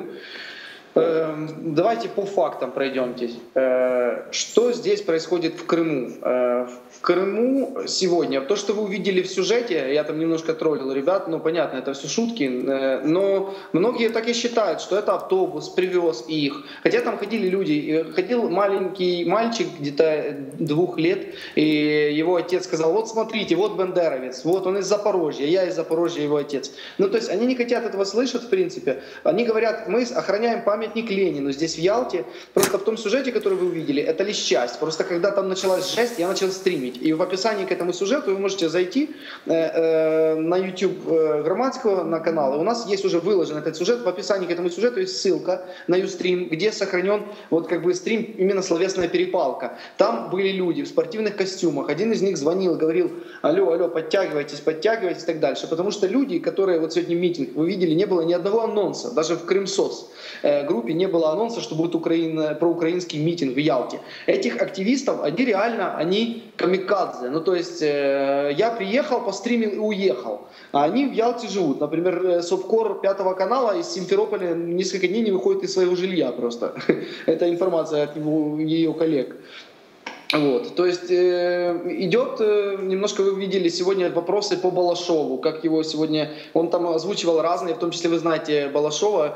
Э, давайте по фактам пройдемтесь. Э, что здесь происходит в Крыму? Э, в Крыму сегодня, то, что вы увидели в сюжете, я там немножко троллил ребят, ну понятно, это все шутки, э, но многие так и считают, что это автобус привез их. Хотя там ходили люди, ходил маленький мальчик где-то двух лет, и его отец сказал, вот смотрите, вот бандеровец, вот он из Запорожья, я из Запорожья, его отец. Ну то есть они не хотят этого слышать в принципе, они говорят, мы охраняем память памятник Ленину здесь в Ялте. Просто в том сюжете, который вы увидели, это лишь часть. Просто когда там началась жесть, я начал стримить. И в описании к этому сюжету вы можете зайти э, э, на YouTube э, Громадского, на канал. И у нас есть уже выложен этот сюжет. В описании к этому сюжету есть ссылка на Юстрим, где сохранен вот как бы стрим, именно словесная перепалка. Там были люди в спортивных костюмах. Один из них звонил, говорил, алло, алло, подтягивайтесь, подтягивайтесь и так дальше. Потому что люди, которые вот сегодня митинг, вы видели, не было ни одного анонса. Даже в Крымсоц э, группе не было анонса, что будет Украина, проукраинский митинг в Ялте. Этих активистов, они реально, они камикадзе. Ну то есть э, я приехал, постримил и уехал. А они в Ялте живут. Например, Совкор пятого канала из Симферополя несколько дней не выходит из своего жилья просто. Это информация от его, ее коллег. Вот, то есть э, идет, э, немножко вы видели сегодня вопросы по Балашову, как его сегодня, он там озвучивал разные, в том числе вы знаете Балашова,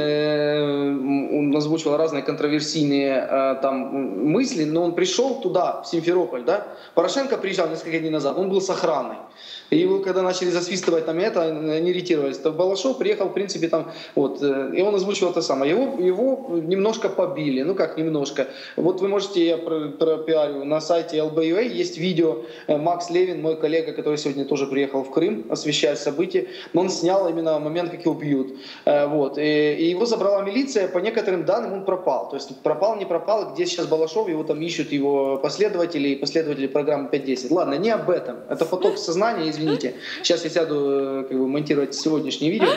э, он озвучивал разные контроверсийные э, там мысли, но он пришел туда, в Симферополь, да, Порошенко приезжал несколько дней назад, он был с охраной. И его, когда начали засвистывать там это, они ириттировались. То Балашов приехал, в принципе, там, вот, и он озвучивал то самое. Его, его немножко побили, ну как немножко. Вот вы можете, я пропиарю, на сайте эл бэ ю эй есть видео, Макс Левин, мой коллега, который сегодня тоже приехал в Крым, освещает события, но он снял именно момент, как его бьют. Вот, и, и его забрала милиция, по некоторым данным он пропал. То есть пропал, не пропал, где сейчас Балашов, его там ищут его последователи, последователи программы пять десять. Ладно, не об этом. Это поток сознания, извините. Сейчас я сяду как бы монтировать сегодняшнее видео.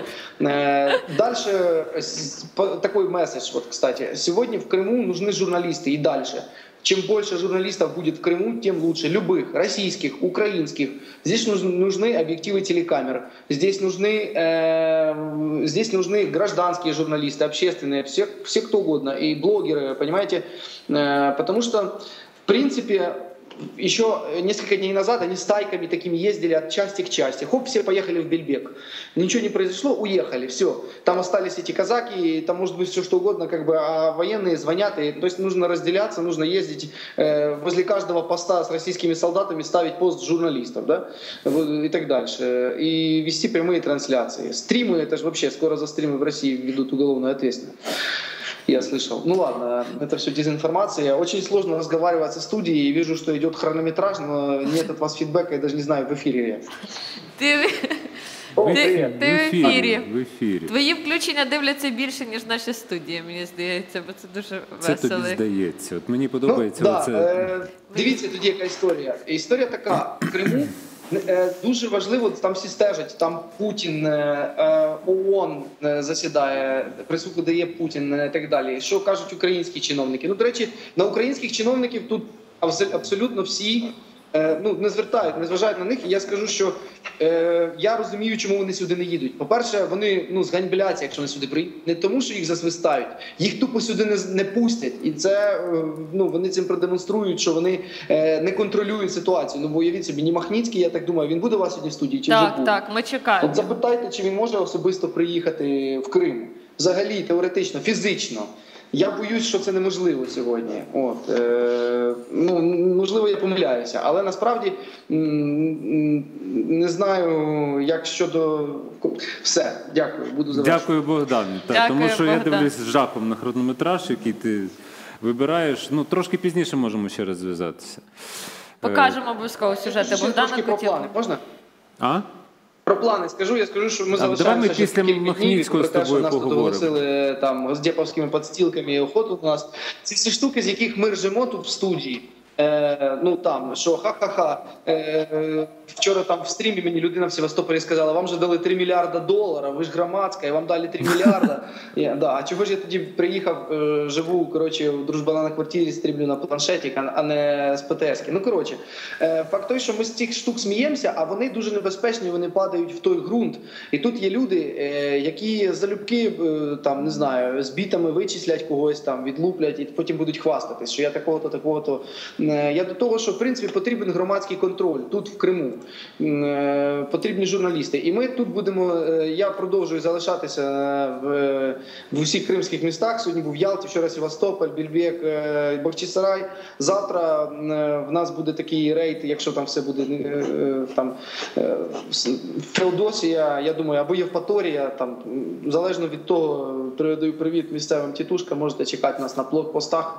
Дальше такой месседж, вот, кстати. Сегодня в Крыму нужны журналисты и дальше. Чем больше журналистов будет в Крыму, тем лучше. Любых, российских, украинских. Здесь нужны, нужны объективы телекамер. Здесь нужны, э, здесь нужны гражданские журналисты, общественные, все, все кто угодно. И блогеры, понимаете. Э, потому что, в принципе, еще несколько дней назад они стайками такими ездили от части к части. Хоп, все поехали в Бельбек. Ничего не произошло, уехали, все. Там остались эти казаки, там может быть все что угодно, как бы, а военные звонят. И, то есть нужно разделяться, нужно ездить э, возле каждого поста с российскими солдатами, ставить пост журналистов, да, и так дальше. И вести прямые трансляции. Стримы, это же вообще скоро за стримы в России ведут уголовную ответственность. Я слышал. Ну ладно, это все дезинформация. Очень сложно разговаривать со студией. И вижу, что идет хронометраж, но нет от вас фидбэка, я даже не знаю, в эфире. Ти, О, ти, привет. ти в ефірі. В ефірі. Твої включення дивляться більше, ніж наші студії, мені здається, бо це дуже Це весело. тобі здається. От мені Ну, подобається да, оце. е, дивіться тоді, яка історія. Історія така. В Криму е, дуже важливо, там всі стежать, там Путін, е, ООН е, засідає, присуху дає Путін е, і так далі. Що кажуть українські чиновники? Ну, до речі, на українських чиновників тут абс- абсолютно всі е, ну, не звертають, не зважають на них. І я скажу, що е, я розумію, чому вони сюди не їдуть. По-перше, вони ну, зганьбляться, якщо вони сюди приїдуть. Не тому, що їх засвистають. Їх тупо сюди не, не пустять. І це, е, ну, вони цим продемонструють, що вони е, не контролюють ситуацію. Ну, бо уявіть собі, ні Махніцький, я так думаю, він буде у вас сьогодні в студії? Чи вже Так, був? так, ми чекаємо. От запитайте, чи він може особисто приїхати в Крим. Взагалі, теоретично, фізично. Я боюсь, що це неможливо сьогодні. От, е, ну, можливо, я помиляюся, але насправді м, не знаю, як щодо... Все, дякую, буду завершувати. Дякую, Богдан. Так, Дякую, тому що я Богдан. дивлюсь з жахом на хронометраж, який ти вибираєш. Ну, трошки пізніше можемо ще раз зв'язатися. Покажемо обов'язково сюжети Ще Богдана. трошки про хотіли. плани, можна? А? Про плани скажу, я скажу, що ми А, залишаємося давай ми ще після кілька днів, Махніцького про те, з тобою що нас тут поговоримо. оголосили там госдеповськими підстілками і охоту у нас. Ці всі штуки, з яких ми ржемо тут в студії. Е, ну там, що ха-ха-ха. Е, вчора там в стрімі мені людина в Севастополі сказала, вам же дали три мільярда доларів, ви ж громадська, і вам дали три мільярда. Я, да, а чого ж я тоді приїхав, е, живу, коротше, в дружбана на квартирі, стрімлю на планшеті, а, а не з ПТС-ки. Ну, коротше, е, факт той, що ми з цих штук сміємося, а вони дуже небезпечні, вони падають в той ґрунт. І тут є люди, е, які залюбки, е, там, не знаю, з бітами вичислять когось, там, відлуплять, і потім будуть хвастатись, що я такого-то, такого-то. Я до того, що в принципі потрібен громадський контроль тут в Криму, потрібні журналісти. І ми тут будемо, я продовжую залишатися в, в усіх кримських містах. Сьогодні був в Ялті, вчора Севастополь, Більбек, Бахчисарай. Завтра в нас буде такий рейд, якщо там все буде там Феодосія, я думаю, або Євпаторія, там залежно від того, передаю привіт місцевим тітушкам, можете чекати нас на блокпостах.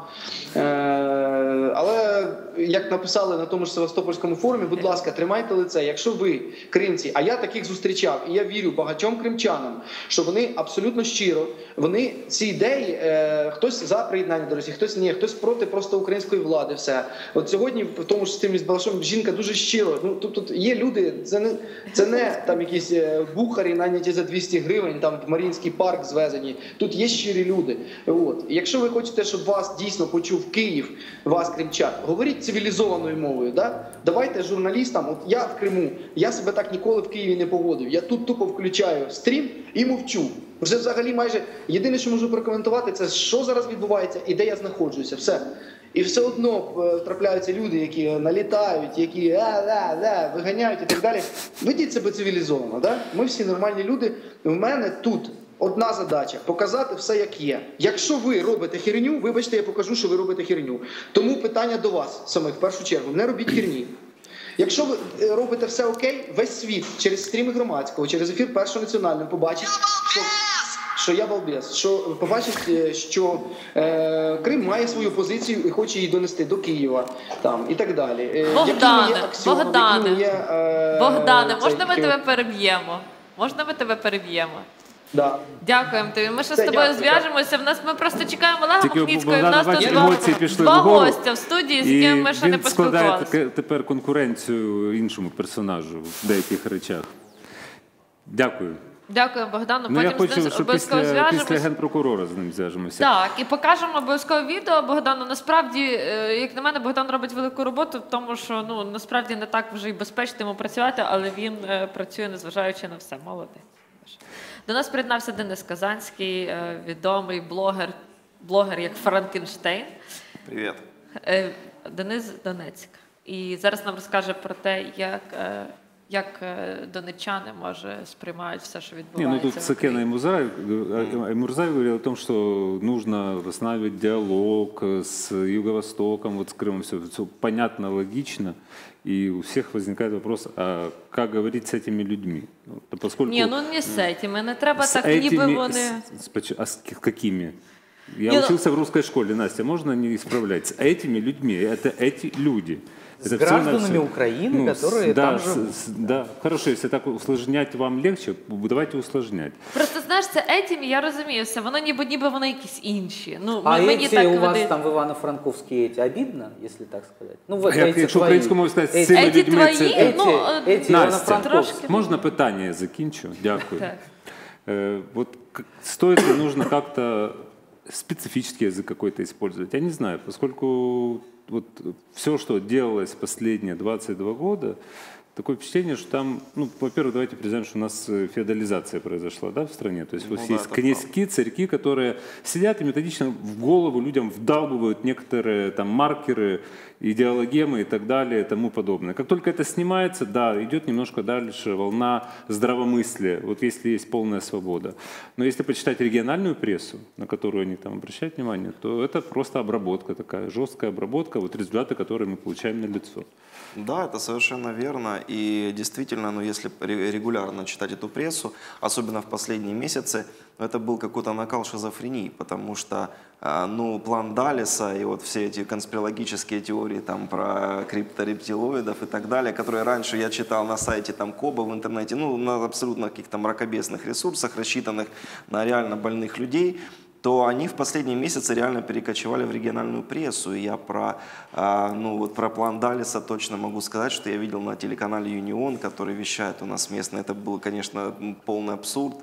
Але як написали на тому ж Севастопольському форумі, будь ласка, тримайте лице. Якщо ви, кримці, а я таких зустрічав, і я вірю багатьом кримчанам, що вони абсолютно щиро, вони ці ідеї, е, хтось за приєднання до Росії, хтось ні, хтось проти просто української влади, все. От сьогодні, в тому ж стилі з Балашом, жінка дуже щиро, ну тут, тут є люди, це не, це не там якісь бухарі, наняті за двісті гривень, там в Маріїнський парк звезені. Тут є щирі люди. От. Якщо ви хочете, щоб вас дійсно почув Київ, вас, кримчан, говоріть цивілізованою мовою, да? Давайте журналістам, от я в Криму, я себе так ніколи в Києві не поводив. Я тут тупо включаю стрім і мовчу. Вже взагалі майже єдине, що можу прокоментувати, це що зараз відбувається і де я знаходжуся. Все. І все одно трапляються люди, які налітають, які а-а-а, виганяють і так далі. Ведіть себе цивілізовано, да? Ми всі нормальні люди. В мене тут одна задача – показати все, як є. Якщо ви робите херню, вибачте, я покажу, що ви робите херню. Тому питання до вас самих, в першу чергу, не робіть херні. Якщо ви робите все окей, весь світ через стріми громадського, через ефір Першого національного побачить, що, що я балбес, що побачить, що е, Крим має свою позицію і хоче її донести до Києва там, і так далі. Богдане, аксіоми, Богдане, є, е, Богдане, цей, можна ми тебе переб'ємо? Можна ми тебе переб'ємо? Да. Дякуємо тобі. Ми ще з Це тобою дякую, зв'яжемося. В нас ми просто чекаємо Олега Тільки у Махніцького. І в Богдана, нас тут бачите, два, емоції пішли два вгору. гостя в студії, з якими ми ще не він складає поспілкувалися. таке- тепер конкуренцію іншому персонажу в деяких речах. Дякую. Дякую, Богдану. Ну, я Потім хочу, з ним щоб обов'язково після, після зв'яжемося. генпрокурора з ним зв'яжемося. Так, і покажемо обов'язково відео Богдану. Насправді, е, як на мене, Богдан робить велику роботу, тому що ну насправді не так вже й безпечно йому працювати, але він е, працює, незважаючи на все. Молодець. До нас приєднався Денис Казанський, е, відомий блогер, блогер як Франкенштейн. Привіт. Е, Денис з Донецька. І зараз нам розкаже про те, як, е, як е, донеччани, може, сприймають все, що Не, відбувається. ну тут в Сакена Україні. и Мурзаев, и Мурзаев говорил о том, что нужно восстанавливать диалог с Юго-Востоком, вот с Крымом, все, все понятно, логично, и у всех возникает вопрос, а как говорить с этими людьми? Ну, то поскольку Ні, ну не з цими, не треба с так, этими, ніби вони... с- с- поч- а с какими? Я Не, учился в русской школе, Настя, можно не исправлять? С этими людьми, это эти люди. С Это гражданами все, Украины, ну, которые да, там живут. С, с, да, хорошо, если так усложнять вам легче, давайте усложнять. Просто знаєш, це етім, я розумію все, воно ніби ніби вони якісь інші. Ну, А мені эти так у вас видається. там в Ивано-Франковске эти обидно, если так сказать? Ну, вот А як, эти якщо твои, українською мовою сказати, з эти- цими Еті людьми, твої, це... эти, ну, эти, е, эти Настя, Ивано-Франковские. трошки. Можна питання я закінчу? Дякую. Так. Э, вот к- стоит ли нужно как-то специфический язык какой-то использовать? Я не знаю, поскольку вот все, что делалось последние двадцать два года, такое впечатление, что там, ну, во-первых, давайте признаем, что у нас э, феодализация произошла, да, в стране. То есть Ну вот да, есть это князьки, царьки, которые сидят и методично в голову людям вдалбывают некоторые там маркеры, идеологемы и так далее и тому подобное. Как только это снимается, да, идет немножко дальше волна здравомыслия, вот если есть полная свобода. Но если почитать региональную прессу, на которую они там обращают внимание, то это просто обработка такая, жесткая обработка, вот результаты, которые мы получаем на лицо. Да, это совершенно верно. И действительно, ну, если ре- регулярно читать эту прессу, особенно в последние месяцы, это был какой-то накал шизофрении, потому что а, ну, план Даллеса и вот все эти конспирологические теории там, про крипторептилоидов и так далее, которые раньше я читал на сайте там, Коба в интернете, ну, на абсолютно каких-то мракобесных ресурсах, рассчитанных на реально больных людей, то они в последние месяцы реально перекочевали в региональную прессу. И я про, а, ну, вот про план Даллеса точно могу сказать, что я видел на телеканале Юнион, который вещает у нас местно. Это был, конечно, полный абсурд.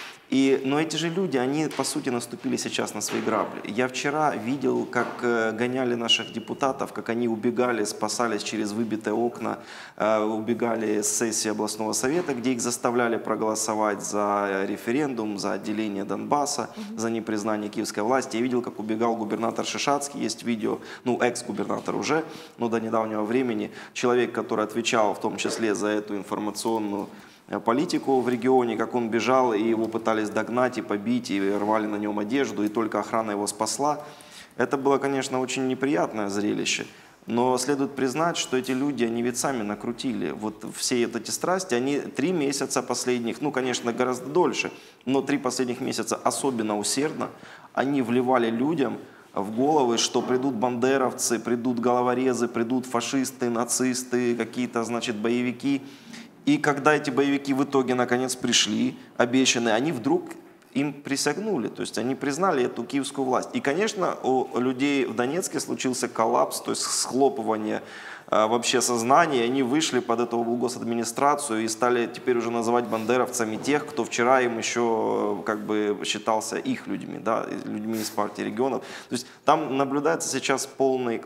И, но эти же люди, они, по сути, наступили сейчас на свои грабли. Я вчера видел, как э, гоняли наших депутатов, как они убегали, спасались через выбитые окна, э, убегали с сессии областного совета, где их заставляли проголосовать за референдум, за отделение Донбасса, mm-hmm. за непризнание киевской власти. Я видел, как убегал губернатор Шишацкий, есть видео, ну, экс-губернатор уже, но до недавнего времени, человек, который отвечал в том числе за эту информационную политику в регионе, как он бежал, и его пытались догнать и побить, и рвали на нем одежду, и только охрана его спасла. Это было, конечно, очень неприятное зрелище. Но следует признать, что эти люди, они ведь сами накрутили вот все вот эти страсти, они три месяца последних, ну, конечно, гораздо дольше, но три последних месяца особенно усердно, они вливали людям в головы, что придут бандеровцы, придут головорезы, придут фашисты, нацисты, какие-то, значит, боевики. И когда эти боевики в итоге наконец пришли, обещанные, они вдруг им присягнули, то есть они признали эту киевскую власть. И, конечно, у людей в Донецке случился коллапс, то есть схлопывание э, вообще сознания, они вышли под эту облгосадминистрацию и стали теперь уже называть бандеровцами тех, кто вчера им еще как бы считался их людьми, да, людьми из партии регионов. То есть там наблюдается сейчас полный,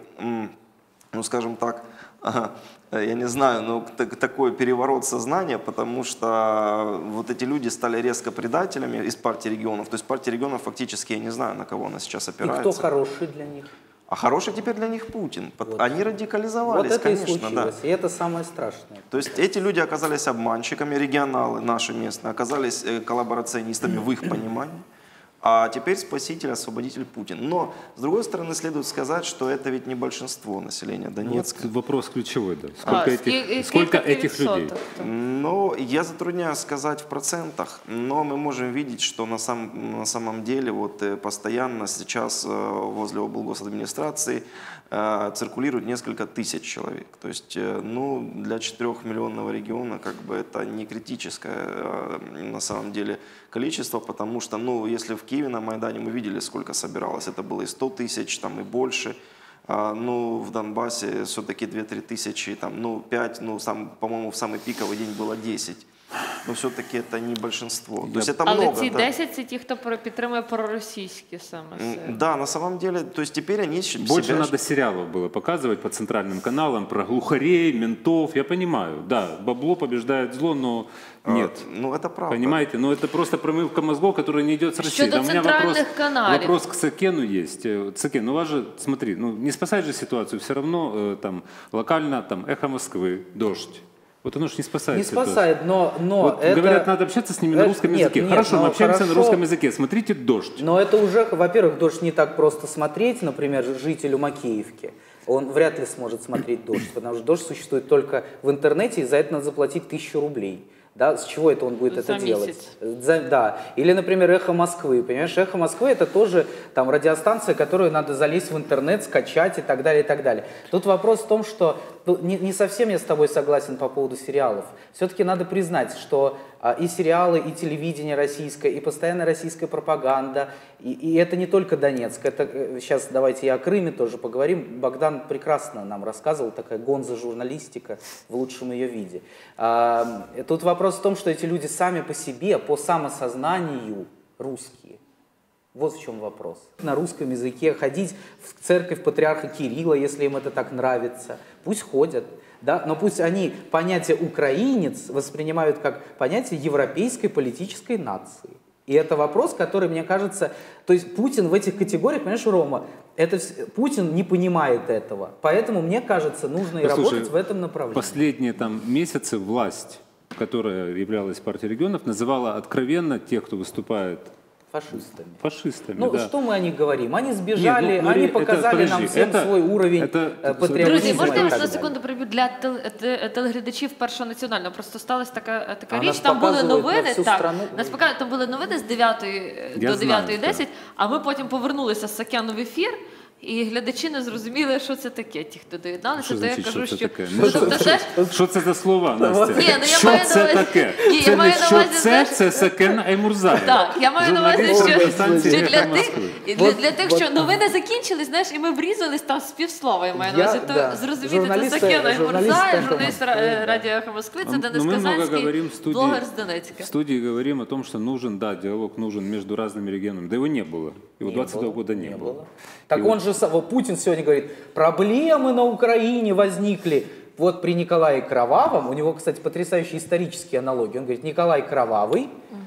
ну скажем так, я не знаю, но такой переворот сознания, потому что вот эти люди стали резко предателями из партии регионов. То есть партия регионов фактически, я не знаю, на кого она сейчас опирается. И кто хороший для них? А хороший теперь для них Путин. Вот. Они радикализовались, вот это конечно. И случилось, да. И это самое страшное. То есть эти люди оказались обманщиками, регионалы наши местные, оказались коллаборационистами в их понимании. А теперь спаситель, освободитель Путин. Но, с другой стороны, следует сказать, что это ведь не большинство населения Донецка. Вот вопрос ключевой, да. Сколько, а, этих, сколько этих людей? Ну, я затрудняюсь сказать в процентах, но мы можем видеть, что на, сам, на самом деле вот постоянно сейчас возле облгосадминистрации циркулирует несколько тысяч человек. То есть, ну, для четырехмиллионного региона как бы это не критическое на самом деле количество, потому что, ну, если в Киеве на Майдане мы видели, сколько собиралось, это было и сто тысяч, там и больше. А, ну, в Донбассе все-таки две-три тысячи, там, ну, пять, ну, сам, по-моему, в самый пиковый день было десять. Но все-таки это не большинство. То есть это Але много, ці да. десять – це ті, хто підтримує проросійські саме сили. Да, на самом деле, то есть теперь они Больше себя... надо сериалов было показывать по центральным каналам про глухарей, ментов. Я понимаю, да, бабло побеждает зло, но нет. А, ну, это правда. Понимаете, но это просто промывка мозгов, которая не идет с России. Щодо Да, у меня вопрос, каналів. вопрос к Цакену есть. Цакен, у вас же, смотри, ну не спасает же ситуацию, все равно там локально там эхо Москвы, дождь. Вот оно же не спасает Не ситуацию. спасает, но... но вот это... Говорят, надо общаться с ними на это... русском нет, языке. Нет, хорошо, мы общаемся хорошо. на русском языке. Смотрите дождь. Но это уже, во-первых, дождь не так просто смотреть, например, жителю Макеевки. Он вряд ли сможет смотреть дождь, потому что дождь существует только в интернете, и за это надо заплатить тысячу рублей. Да, с чего это он будет За это делать? месяц. За, да. Или, например, «Эхо Москвы». Понимаешь, «Эхо Москвы» — это тоже там радиостанция, которую надо залезть в интернет, скачать и так далее, и так далее. Тут вопрос в том, что ну, не, не совсем я с тобой согласен по поводу сериалов. Все-таки надо признать, что а, и сериалы, и телевидение российское, и постоянная российская пропаганда, и, и это не только Донецк. Это, сейчас давайте и о Крыме тоже поговорим. Богдан прекрасно нам рассказывал, такая гонзо-журналистика в лучшем ее виде. А, тут вопрос в том, что эти люди сами по себе, по самосознанию русские. Вот в чем вопрос. На русском языке ходить в церковь патриарха Кирилла, если им это так нравится, пусть ходят. Да? Но пусть они понятие «украинец» воспринимают как понятие европейской политической нации. И это вопрос, который, мне кажется, то есть Путин в этих категориях, понимаешь, Рома, это, Путин не понимает этого. Поэтому, мне кажется, нужно и Послушай, работать в этом направлении. Последние там месяцы власть, которая являлась партией регионов, называла откровенно тех, кто выступает фашистами. Фашистами, Ну, да. что мы о них говорим? Они сбежали, Нет, ну, они это, показали подожди, нам всем это, свой уровень это, патріотизму. Друзі, можна я і вас так на далі. секунду переб'ю? Для тел- те- телеглядачів Першого національного просто сталася така, така А річ. нас Там були показують на новини, всю так, страну. нас показують, там були новини з дев'ятої Я до знаю, дев'ятої так. десять, а ми потім повернулися з Сакяну в ефір, і глядачі не зрозуміли, що це таке, ті, хто доєдналися. Що То я значить, кажу, що це що... таке? Ну, Ну, тобто, що- знаєш, Що це за слова, Настя? Ні, ну, я що маю на це увазі- таке? Ні, я це маю не на що увазі, це, знаєш- це Сакен Аймурзаєв. Так, я маю на увазі, Журналіст що, радіостанції що для, «Ехо тих, Москви». і для, Вот- для тих, вот- що новини закінчились, знаєш, і ми врізались там з півслова, я маю на Я- увазі, то да. зрозуміти, Журналісти- це Сакена журналісти Мурзаєв, «Эхо журналіст Москвы», ра- да. радіо «Эхо Москвы», це Но Денис мы много Казанський, говорим в студии, блогер з Донецька. в студии говорим о том, что нужен, да, диалог нужен между разными регионами. Да его не было. Его Не двадцатого было, года не, не было. было. Так И он вот- же, сам- вот Путин сегодня говорит, проблемы на Украине возникли. Вот при Николае Кровавом, у него, кстати, потрясающие исторические аналогии. Он говорит, Николай Кровавый,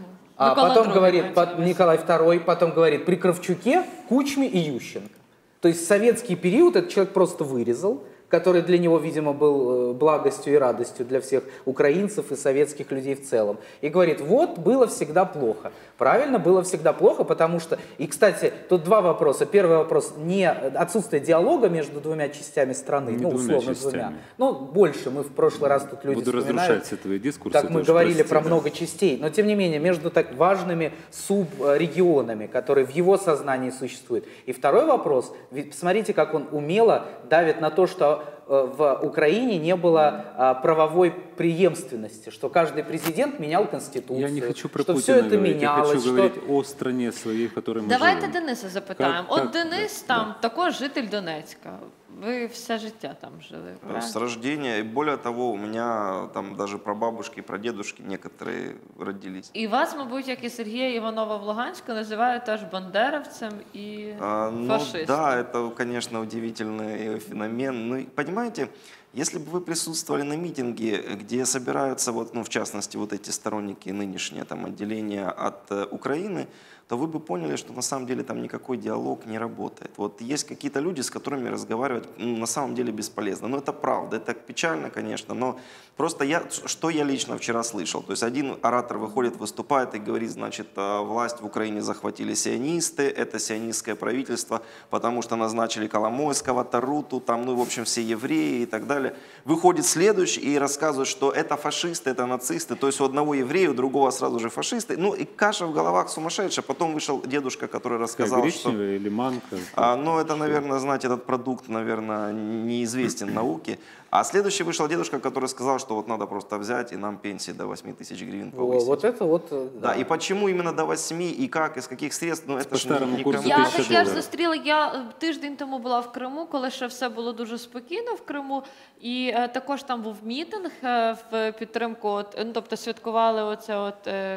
а Николай потом Второй, говорит, понимаете, по- да. Николай Второй, потом говорит, при Кравчуке, Кучме и Ющенко. То есть советский период этот человек просто вырезал, который для него, видимо, был э, благостью и радостью для всех украинцев и советских людей в целом. И говорит, вот было всегда плохо. Правильно, было всегда плохо, потому что... И, кстати, тут два вопроса. Первый вопрос, не отсутствие диалога между двумя частями страны, Не ну, двумя условно частями. двумя. Ну, больше, мы в прошлый раз тут люди Буду вспоминают. разрушать все твои дискурсы. Как мы тоже, говорили прости, про да. много частей, но тем не менее между так важными субрегионами, которые в его сознании существуют. И второй вопрос, ведь посмотрите, как он умело давит на то, что э, в Украине не было а, правовой преемственности, что каждый президент менял конституцию, Я не хочу про что Путина все это говорить, я менялось, хочу что... говорить о стране своей, в которой мы Давайте живем. Дениса запитаємо. Как- От как- Денис да, там також житель Донецька. Ви все життя там жили, Э, правильно? С рождения. И более того, у меня там даже прабабушки, прадедушки некоторые родились. І вас, мабуть, як і Сергія Іванова в Луганську, називають теж бандеровцем і А, ну фашистом. да, это, конечно, удивительный феномен. Ну, и понимаете, если бы вы присутствовали на митинге, где собираются, вот, ну, в частности, вот эти сторонники нынешнее там, отделения от э, Украины, то вы бы поняли, что на самом деле там никакой диалог не работает. Вот есть какие-то люди, с которыми разговаривать ну, на самом деле бесполезно. Но это правда, это печально, конечно, но просто я, что я лично вчера слышал. То есть один оратор выходит, выступает и говорит, значит, э, власть в Украине захватили сионисты, это сионистское правительство, потому что назначили Коломойского, Таруту, там, ну, в общем, все евреи и так далее. Выходит следующий и рассказывает, что это фашисты, это нацисты. То есть у одного еврея, у другого сразу же фашисты. Ну и каша в головах сумасшедшая. Потом вышел дедушка, который рассказал, Какая, что... гречневая или манка? А, ну, это, наверное, знаете, этот продукт, наверное, неизвестен науке. А следующий вышел дедушка, который сказал, что вот надо просто взять и нам пенсии до восьми тысяч гривен Во, повысить. вот это вот... э, Да, и почему именно до восьми, и как, из каких средств, ну это По же старому никому курсу Я тисяча таке ж доларів. зустріла. Я е, тиждень тому була в Криму, коли ще все було дуже спокійно в Криму. І е, також там був мітинг е, в підтримку. От, ну, тобто святкували оце от. Е,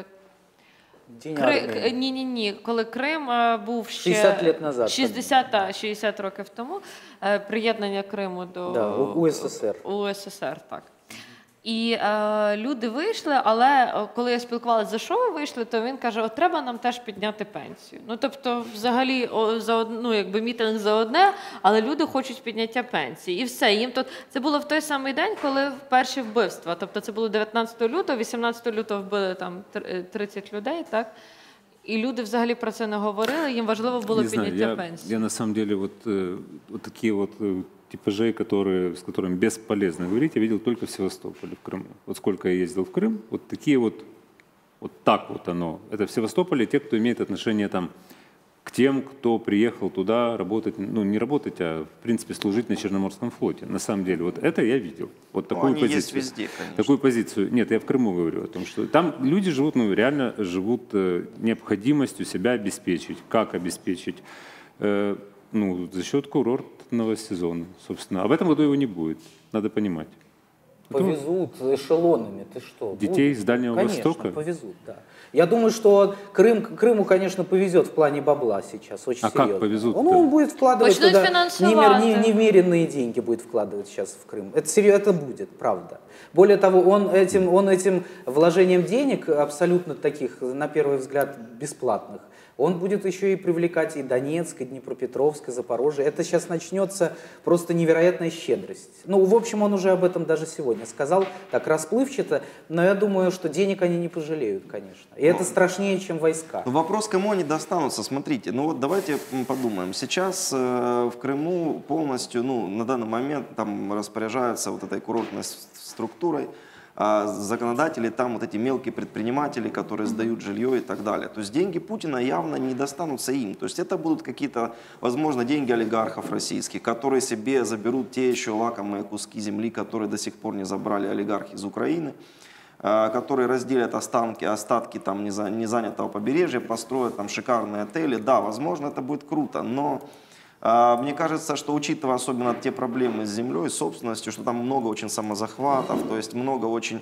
День Кри... армии. Ні, ні, ні. Коли Крим е, був ще шістдесят лет назад. шістдесят, та, шістдесят років тому, е, приєднання Криму до Да, у- УССР. УССР, так. І е, люди вийшли, але е, коли я спілкувалася, за що ви вийшли, то він каже, от треба нам теж підняти пенсію. Ну, тобто, взагалі, о, за од- ну, якби мітинг за одне, але люди хочуть підняття пенсії. І все. Їм тут... Це було в той самий день, коли перші вбивства. Тобто це було дев'ятнадцятого лютого, вісімнадцятого лютого вбили там тридцять людей, так? І люди взагалі про це не говорили, їм важливо було Не знаю, підняття я, пенсії. я на самом деле вот, э, вот такие вот э, типажей, которые, с которыми бесполезно говорить, я видел только в Севастополе, в Крыму. Вот сколько я ездил в Крым, вот такие вот, вот так вот оно. Это в Севастополе те, кто имеет отношение там к тем, кто приехал туда работать, ну не работать, а в принципе служить на Черноморском флоте. На самом деле, вот это я видел. Вот такую они позицию. Есть везде, конечно. Такую позицию. Нет, я в Крыму говорю о том, что там люди живут, ну реально живут э, необходимостью себя обеспечить. Как обеспечить? Э, ну, за счет курортного сезона, собственно. А в этом году его не будет, надо понимать. Повезут эшелонами, ты что? Детей Будут? с Дальнего Конечно, Востока? Повезут, да. Я думаю, что Крым, Крыму, конечно, повезет в плане бабла сейчас, очень а серьезно. Как повезут? Он, он будет вкладывать Начнут туда финансовать. немер, не, немеренные деньги будет вкладывать сейчас в Крым. Это серьезно, это будет, правда. Более того, он этим, он этим вложением денег, абсолютно таких, на первый взгляд, бесплатных, он будет еще и привлекать и Донецк, и Днепропетровск, и Запорожье. Это сейчас начнется просто невероятная щедрость. Ну, в общем, он уже об этом даже сегодня сказал, так расплывчато, но я думаю, что денег они не пожалеют, конечно. И но, это страшнее, чем войска. Но вопрос, кому они достанутся, смотрите, ну вот давайте подумаем. Сейчас э, в Крыму полностью, ну, на данный момент там распоряжаются вот этой курортной структурой, а законодатели, там вот эти мелкие предприниматели, которые сдают жилье и так далее. То есть деньги Путина явно не достанутся им. То есть это будут какие-то, возможно, деньги олигархов российских, которые себе заберут те еще лакомые куски земли, которые до сих пор не забрали олигархи из Украины, которые разделят останки, остатки там незанятого побережья, построят там шикарные отели. Да, возможно, это будет круто, но... Мне кажется, что учитывая особенно те проблемы с землей, с собственностью, что там много очень самозахватов, то есть много очень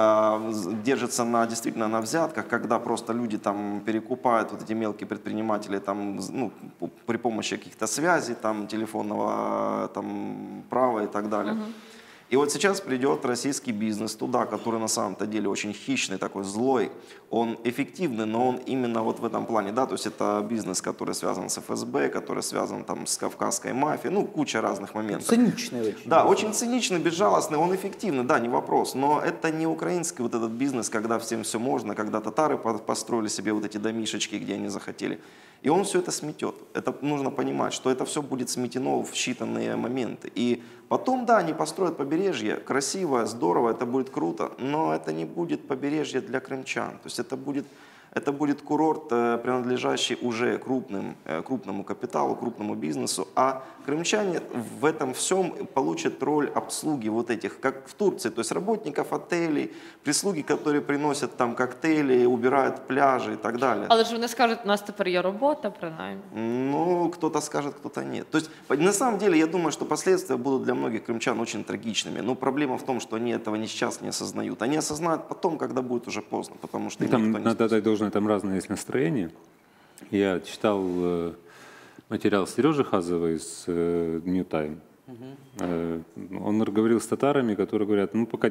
э, держится на, действительно на взятках, когда просто люди там перекупают, вот эти мелкие предприниматели там, ну, при помощи каких-то связей, там, телефонного там, права и так далее. Uh-huh. И вот сейчас придет российский бизнес туда, который на самом-то деле очень хищный, такой злой, он эффективный, но он именно вот в этом плане, да, то есть это бизнес, который связан с эф эс бэ, который связан там с кавказской мафией, ну, куча разных моментов. Циничный очень. Да, очень циничный, безжалостный, он эффективный, да, не вопрос, но это не украинский вот этот бизнес, когда всем все можно, когда татары построили себе вот эти домишечки, где они захотели. И он все это сметет. Это нужно понимать, что это все будет сметено в считанные моменты. И потом, да, они построят побережье, красиво, здорово, это будет круто, но это не будет побережье для крымчан. То есть это будет, это будет курорт, принадлежащий уже крупным, крупному капиталу, крупному бизнесу, а крымчане в этом всем получат роль обслуги вот этих, как в Турции, то есть работников отелей, прислуги, которые приносят там коктейли, убирают пляжи и так далее. Але ж вони скажуть, у нас тепер є робота, принаймні. Ну, кто-то скажет, кто-то нет. То есть, на самом деле, я думаю, что последствия будут для многих крымчан очень трагичными. Но проблема в том, что они этого ни сейчас не осознают. Они осознают потом, когда будет уже поздно, потому что им там, никто не надо дать должное, там разное есть настроение. Я читал э, материал Сережи Хазова из э, New Time. Uh-huh. Э, он говорил с татарами, которые говорят, ну, пока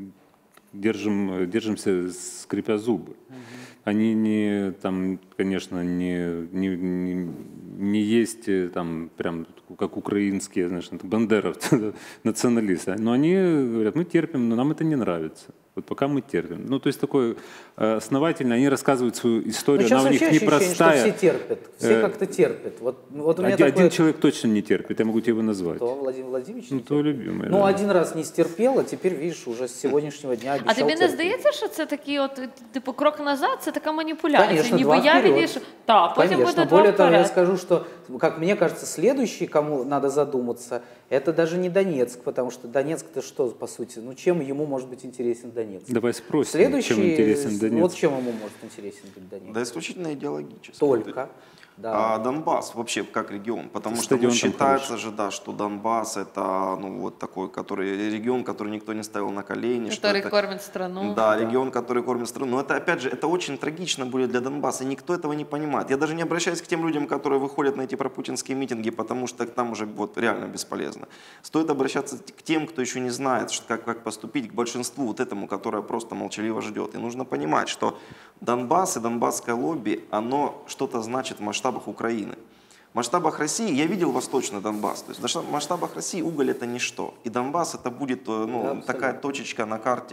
держим, держимся, скрипя зубы. Uh-huh. Они не, там, конечно, не, не, не, не есть там прям как украинские, знаешь, бандеровцы, националисты, но они говорят, мы терпим, но нам это не нравится. Вот пока мы терпим. Ну, то есть такое э, основательно, они рассказывают свою историю, она у них непростая. Что все терпят, все как-то терпят. Вот, вот у меня один, такое... один человек точно не терпит, я могу тебе его назвать. Кто? Владимир Владимирович? Ну, твой любимый. Ну, да. один раз не стерпел, а теперь, видишь, уже з сьогоднішнього дня обіцяв А тобі не терпіти. здається, що це такий от, типу, крок назад, це така маніпуляція? Конечно, Ніби два я вперед. відійшов. Так, потім Конечно, буде два более того, я вперед. скажу, что, как мне кажется, следующий, кому надо задуматься, это даже не Донецк, потому что Донецк-то что, по сути, ну чем ему может быть интересен Донецк? Давай спросим, Следующий, чем интересен Донецк. вот чем ему может интересен быть Донецк? Да, исключительно идеологически. Только. Да. А Донбасс вообще как регион, потому что ну, считается же, да, что Донбасс это ну вот такой, который регион, который никто не ставил на колени, который что это, кормит страну. Да, регион, который кормит страну. Но это опять же, это очень трагично будет для Донбасса, и никто этого не понимает. Я даже не обращаюсь к тем людям, которые выходят на эти пропутинские митинги, потому что там уже вот реально бесполезно. Стоит обращаться к тем, кто еще не знает, что, как, как поступить, к большинству вот этому, которое просто молчаливо ждет. И нужно понимать, что Донбасс и донбасское лобби, оно что-то значит в масштабах Украины. В масштабах России, я видел Восточный Донбасс, то есть в масштабах России уголь это ничто. И Донбасс это будет ну, да, такая точечка на карте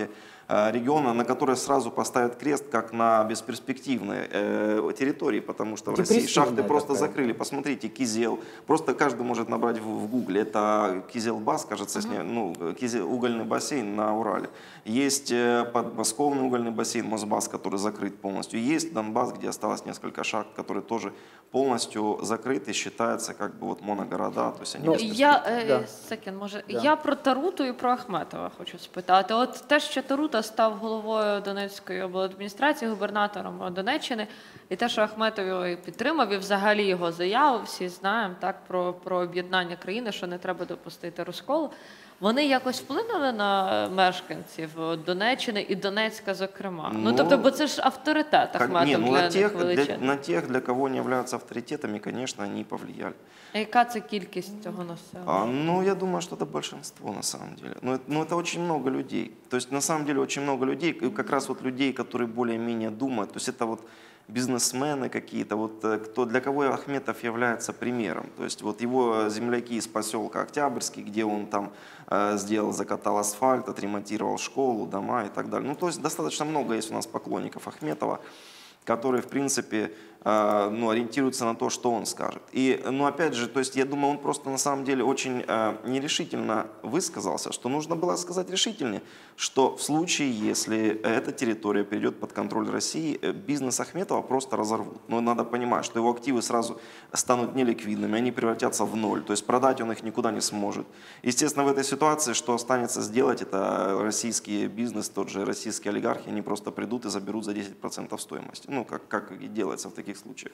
региона, на которые сразу поставят крест, как на бесперспективной э, территории, потому что в России шахты просто такая. закрыли. Посмотрите, Кизел, просто каждый может набрать в, в гугле, это Кизелбас, кажется, uh-huh. ну, Кизел, угольный бассейн на Урале. Есть подмосковный угольный бассейн Мосбас, который закрыт полностью. Есть Донбасс, где осталось несколько шахт, которые тоже полностью закрыты, считаются как бы вот моногорода. То есть они я, да. Секін, може, да. я про Таруту і про Ахметова хочу спитати. От те, що Тарута став головою Донецької обладміністрації, губернатором Донеччини, і те, що Ахметов його підтримав, і взагалі його заяву, всі знаємо так, про, про об'єднання країни, що не треба допустити розколу. Вони якось вплинули на мешканців Донеччини і Донецька, зокрема? Ну, ну тобто, бо це ж авторитет Ахметов ну, для них величезний. На тех, для кого они являются авторитетами, конечно, они повлияли. А яка це кількість цього населення? А, ну, я думаю, что это большинство, на самом деле. Но, но это очень много людей. То есть, на самом деле, очень много людей, как раз вот людей, которые более-менее думают. То есть, это вот бизнесмены какие-то, вот, кто, для кого Ахметов является примером. То есть вот его земляки из поселка Октябрьский, где он там э, сделал, закатал асфальт, отремонтировал школу, дома и так далее. Ну, то есть достаточно много есть у нас поклонников Ахметова, которые, в принципе, э, ну, ориентируются на то, что он скажет. И, ну, опять же, то есть я думаю, он просто на самом деле очень э, нерешительно высказался, что нужно было сказать решительнее, что в случае, если эта территория перейдет под контроль России, бизнес Ахметова просто разорвут. Но надо понимать, что его активы сразу станут неликвидными, они превратятся в ноль, то есть продать он их никуда не сможет. Естественно, в этой ситуации, что останется сделать, это российский бизнес, тот же российские олигархи, они просто придут и заберут за десять процентов стоимости, ну, как, как и делается в таких случаях.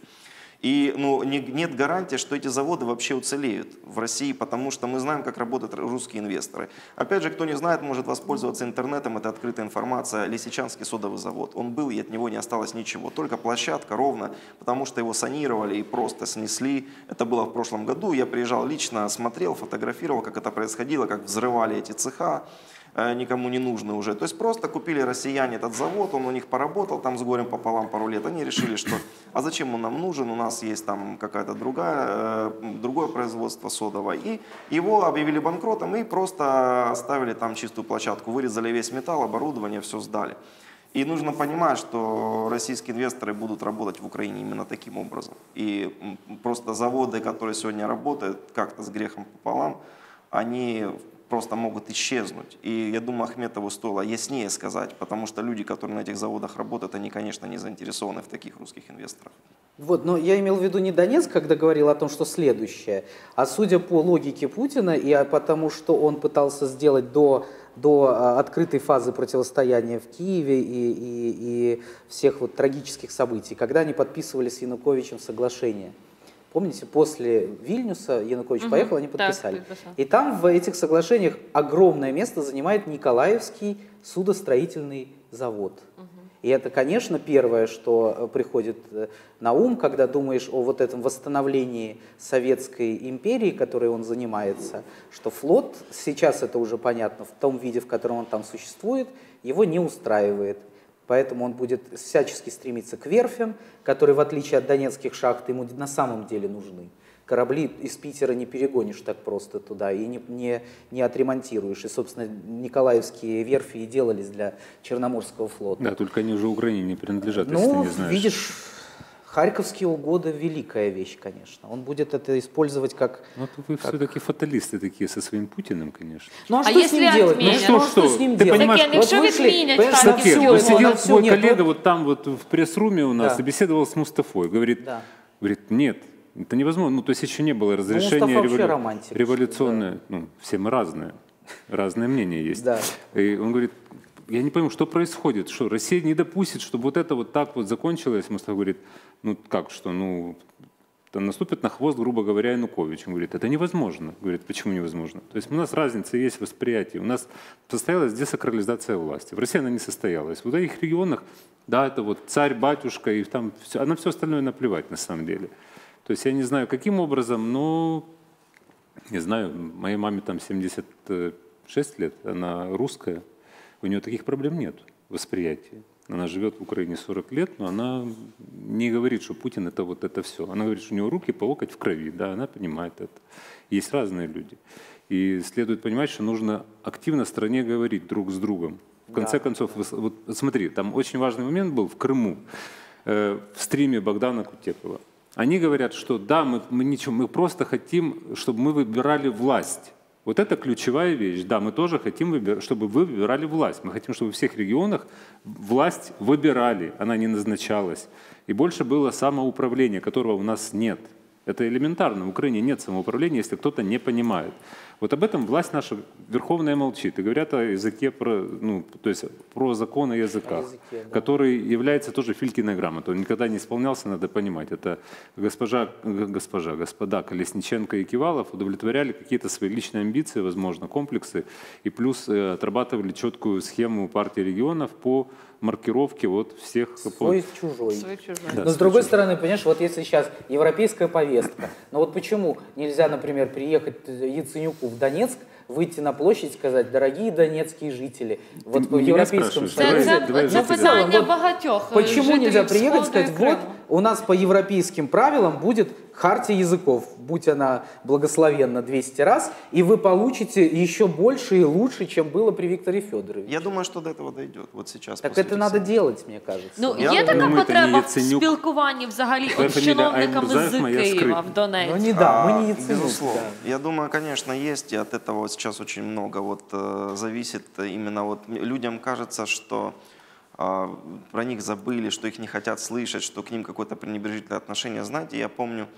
И ну, не, нет гарантии, что эти заводы вообще уцелеют в России, потому что мы знаем, как работают русские инвесторы. Опять же, кто не знает, может воспользоваться интернетом, это открытая информация. Лисичанский содовый завод, он был, и от него не осталось ничего, только площадка ровно, потому что его санировали и просто снесли. Это было в прошлом году, я приезжал лично, смотрел, фотографировал, как это происходило, как взрывали эти цеха, никому не нужны уже. То есть просто купили россияне этот завод, он у них поработал там с горем пополам пару лет. Они решили, что а зачем он нам нужен, у нас есть там какая-то другая, другое производство содовое. И его объявили банкротом и просто оставили там чистую площадку, вырезали весь металл, оборудование, все сдали. И нужно понимать, что российские инвесторы будут работать в Украине именно таким образом. И просто заводы, которые сегодня работают как-то с грехом пополам, они просто могут исчезнуть. И я думаю, Ахметову стоило яснее сказать, потому что люди, которые на этих заводах работают, они, конечно, не заинтересованы в таких русских инвесторах. Вот, но я имел в виду не Донецк, когда говорил о том, что следующее, а судя по логике Путина и потому, что он пытался сделать до, до открытой фазы противостояния в Киеве и, и, и всех вот трагических событий, когда они подписывали с Януковичем соглашение. Помните, после Вильнюса Янукович угу, поехал, они подписали. Так, и там в этих соглашениях огромное место занимает Николаевский судостроительный завод. Угу. И это, конечно, первое, что приходит на ум, когда думаешь о вот этом восстановлении Советской империи, которой он занимается, что флот, сейчас это уже понятно, в том виде, в котором он там существует, его не устраивает. Поэтому он будет всячески стремиться к верфям, которые, в отличие от донецких шахт, ему на самом деле нужны. Корабли из Питера не перегонишь так просто туда и не, не, не отремонтируешь. И, собственно, Николаевские верфи и делались для Черноморского флота. Да, только они уже Украине не принадлежат, ну, если ты не знаешь. Видишь, Харьковские угоды – великая вещь, конечно. Он будет это использовать как… Ну, вы как... все-таки фаталисты такие со своим Путиным, конечно. Ну, а, а что если с ним делать? Ну, что, что? что с ним Ты делать? понимаешь, Таки, вот вышли, Сакен, вот сидел твой нет, коллега вот... вот там вот в пресс-руме у нас да. и беседовал с Мустафой. Говорит, да. говорит, нет, это невозможно. Ну, то есть еще не было разрешения ну, револю... романтик, революционное. Да. Ну, все мы разные. Разное мнение есть. Да. И он говорит, я не пойму, что происходит, что Россия не допустит, чтобы вот это вот так вот закончилось. Мустафа говорит, ну как, что, ну, наступит на хвост, грубо говоря, Янукович. Он говорит, это невозможно. Говорит, почему невозможно? То есть у нас разница есть в восприятии. У нас состоялась десакрализация власти. В России она не состоялась. В этих регионах, да, это вот царь, батюшка, и там все, а на все остальное наплевать на самом деле. То есть я не знаю, каким образом, но, не знаю, моей маме там семьдесят шесть лет, она русская, у нее таких проблем нет в восприятии. Она живет в Украине сорок лет, но она не говорит, что Путин это вот это все. Она говорит, что у него руки по локоть в крови, да, она понимает это. Есть разные люди. И следует понимать, что нужно активно стране говорить друг с другом. В конце да, концов, да. Вот, смотри, там очень важный момент был в Крыму, э, в стриме Богдана Кутепова. Они говорят, что да, мы, мы, ничего, мы просто хотим, чтобы мы выбирали власть. Вот это ключевая вещь. Да, мы тоже хотим, чтобы вы выбирали власть. Мы хотим, чтобы в всех регионах власть выбирали, она не назначалась. И больше было самоуправления, которого у нас нет. Это элементарно. В Украине нет самоуправления, если кто-то не понимает. Вот об этом власть наша верховная молчит. И говорят о языке, про, ну, то есть про закон о языках, языке, да. который является тоже Филькиной грамотой. Он никогда не исполнялся, надо понимать. Это госпожа, госпожа, господа Колесниченко и Кивалов удовлетворяли какие-то свои личные амбиции, возможно, комплексы, и плюс э, отрабатывали четкую схему партии регионов по маркировке вот всех... Свой-чужой. Свой-чужой. Да, но с другой стороны, понимаешь, вот если сейчас европейская повестка, но вот почему нельзя, например, приехать Яценюку в Донецк, выйти на площадь и сказать: дорогие донецкие жители, вот в Европейском Союзе... Это питание багатьох. Почему нельзя приехать и сказать: вот у нас по европейским правилам будет хартия языков, будь она благословенна двести раз, и вы получите еще больше и лучше, чем было при Викторе Федоровиче. Я думаю, что до этого дойдет вот сейчас. Так это надо делать, мне кажется. Ну, є така потреба в спілкуванні взагалі з чиновниками з Києва в Донецьку? Ну, не да, мы не Яценюк. Безусловно. Я думаю, конечно, есть, и от этого сейчас очень много вот зависит. Именно вот людям кажется, что про них забыли, что их не хотят слышать, что к ним какое-то пренебрежительное отношение. Знаете, я помню,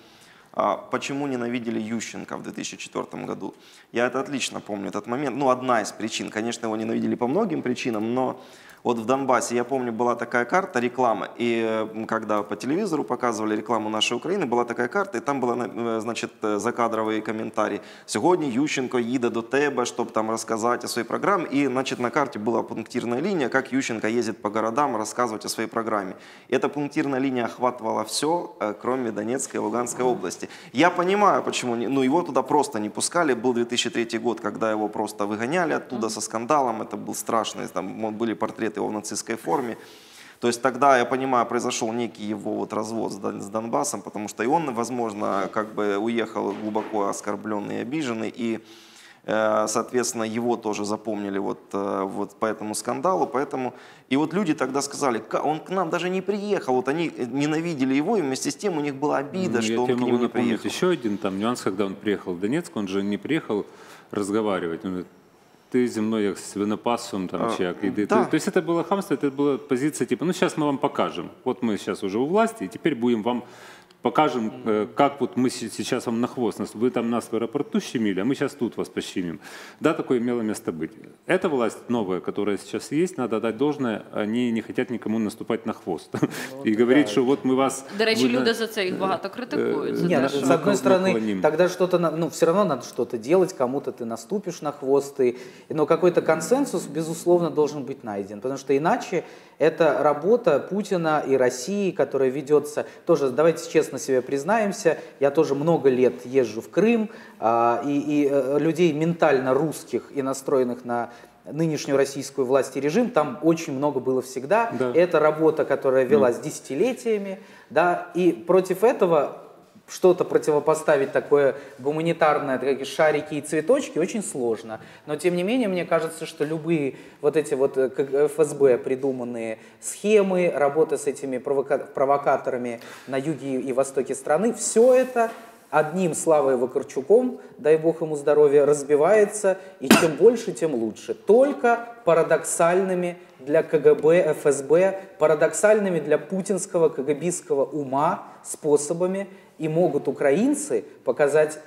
почему ненавидели Ющенко в две тысячи четвёртом году. Я это отлично помню, этот момент. Ну, одна из причин. Конечно, его ненавидели по многим причинам, но вот в Донбассе, я помню, была такая карта рекламы, и когда по телевизору показывали рекламу нашей Украины, была такая карта, и там был, значит, закадровый комментарий: «Сьогодні Ющенко їде до тебе, чтобы там рассказать о своей программе». И, значит, на карте была пунктирная линия, как Ющенко ездит по городам рассказывать о своей программе. И эта пунктирная линия охватывала все, кроме Донецкой и Луганской области. Я понимаю, почему, ну, его туда просто не пускали. Был две тысячи третий год, когда его просто выгоняли оттуда со скандалом, это был страшный, там были портреты его в нацистской форме. То есть тогда, я понимаю, произошел некий его вот развод с Донбассом, потому что и он, возможно, как бы уехал глубоко оскорбленный и обиженный, и, соответственно, его тоже запомнили вот, вот по этому скандалу, поэтому... И вот люди тогда сказали: он к нам даже не приехал, вот они ненавидели его, и вместе с тем у них была обида, ну, что он к ним не приехал. Еще один там нюанс, когда он приехал в Донецк, он же не приехал разговаривать, он ты земной як свинопасом, там, а, чек. Да. То, то есть это было хамство, это была позиция типа: ну сейчас мы вам покажем, вот мы сейчас уже у власти, и теперь будем вам покажем, как вот мы сейчас вам на хвост, вы там нас в аэропорту щемили, а мы сейчас тут вас пощемим. Да, такое имело место быть. Эта власть новая, которая сейчас есть, надо дать должное, они не хотят никому наступать на хвост. Ну, и да, говорить, что вот мы вас... До речі, люди за це їх багато критикують. Нет, с одной стороны, тогда что-то, ну, все равно надо что-то делать, кому-то ты наступишь на хвост, и, но какой-то консенсус, безусловно, должен быть найден, потому что иначе это работа Путина и России, которая ведется, тоже, давайте честно себе признаемся, я тоже много лет езжу в Крым, а, и, и людей ментально русских и настроенных на нынешнюю российскую власть и режим там очень много было всегда. Да. Это работа, которая велась да. десятилетиями, да, и против этого что-то противопоставить такое гуманитарное, как шарики и цветочки, очень сложно. Но тем не менее, мне кажется, что любые вот эти вот эф эс бэ придуманные схемы, работа с этими провока- провокаторами на юге и востоке страны, все это одним Славой Вакарчуком, дай бог ему здоровья, разбивается, и чем больше, тем лучше. Только парадоксальными для ка гэ бэ, эф эс бэ, парадоксальными для путинского ка гэ бистского ума способами и могут украинцы показать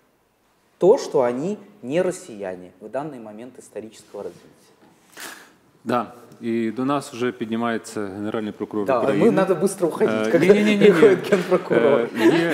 то, что они не россияне в данный момент исторического развития. Да, и до нас уже поднимается генеральный прокурор да, України. Да, мы надо быстро уходить, когда приходит генпрокурор.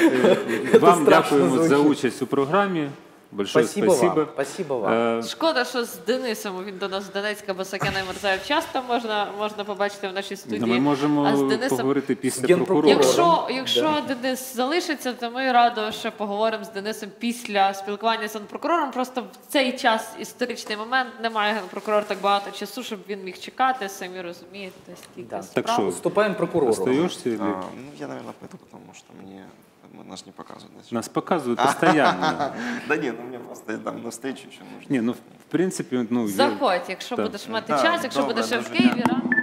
Вам дякуємо за участь у програмі. Большое спасибо. Спасибо вам. Спасибо вам. Шкода, що з Денисом, він до нас з Донецька, бо Сакена Мирзаєв часто можна, можна побачити в нашій студії. Ми можемо а з Денисом... поговорити після прокурора. Якщо, якщо да. Денис залишиться, то ми радо ще поговоримо з Денисом після спілкування з генпрокурором. Просто в цей час, історичний момент, немає генпрокурор так багато часу, щоб він міг чекати, самі розумієте, стільки да. справ. Так що, уступаємо прокурору. Остаєшся? Или... А, ну, я, наверное, пойду, потому что мне... Нас не показывают. Нас показывают постоянно. Да нет, ну мне просто там на встречу еще нужно. Не, ну принципі, ну... Заходь, якщо Так. будеш мати Так, час, якщо добре, будеш ще в дуже Києві. дякую.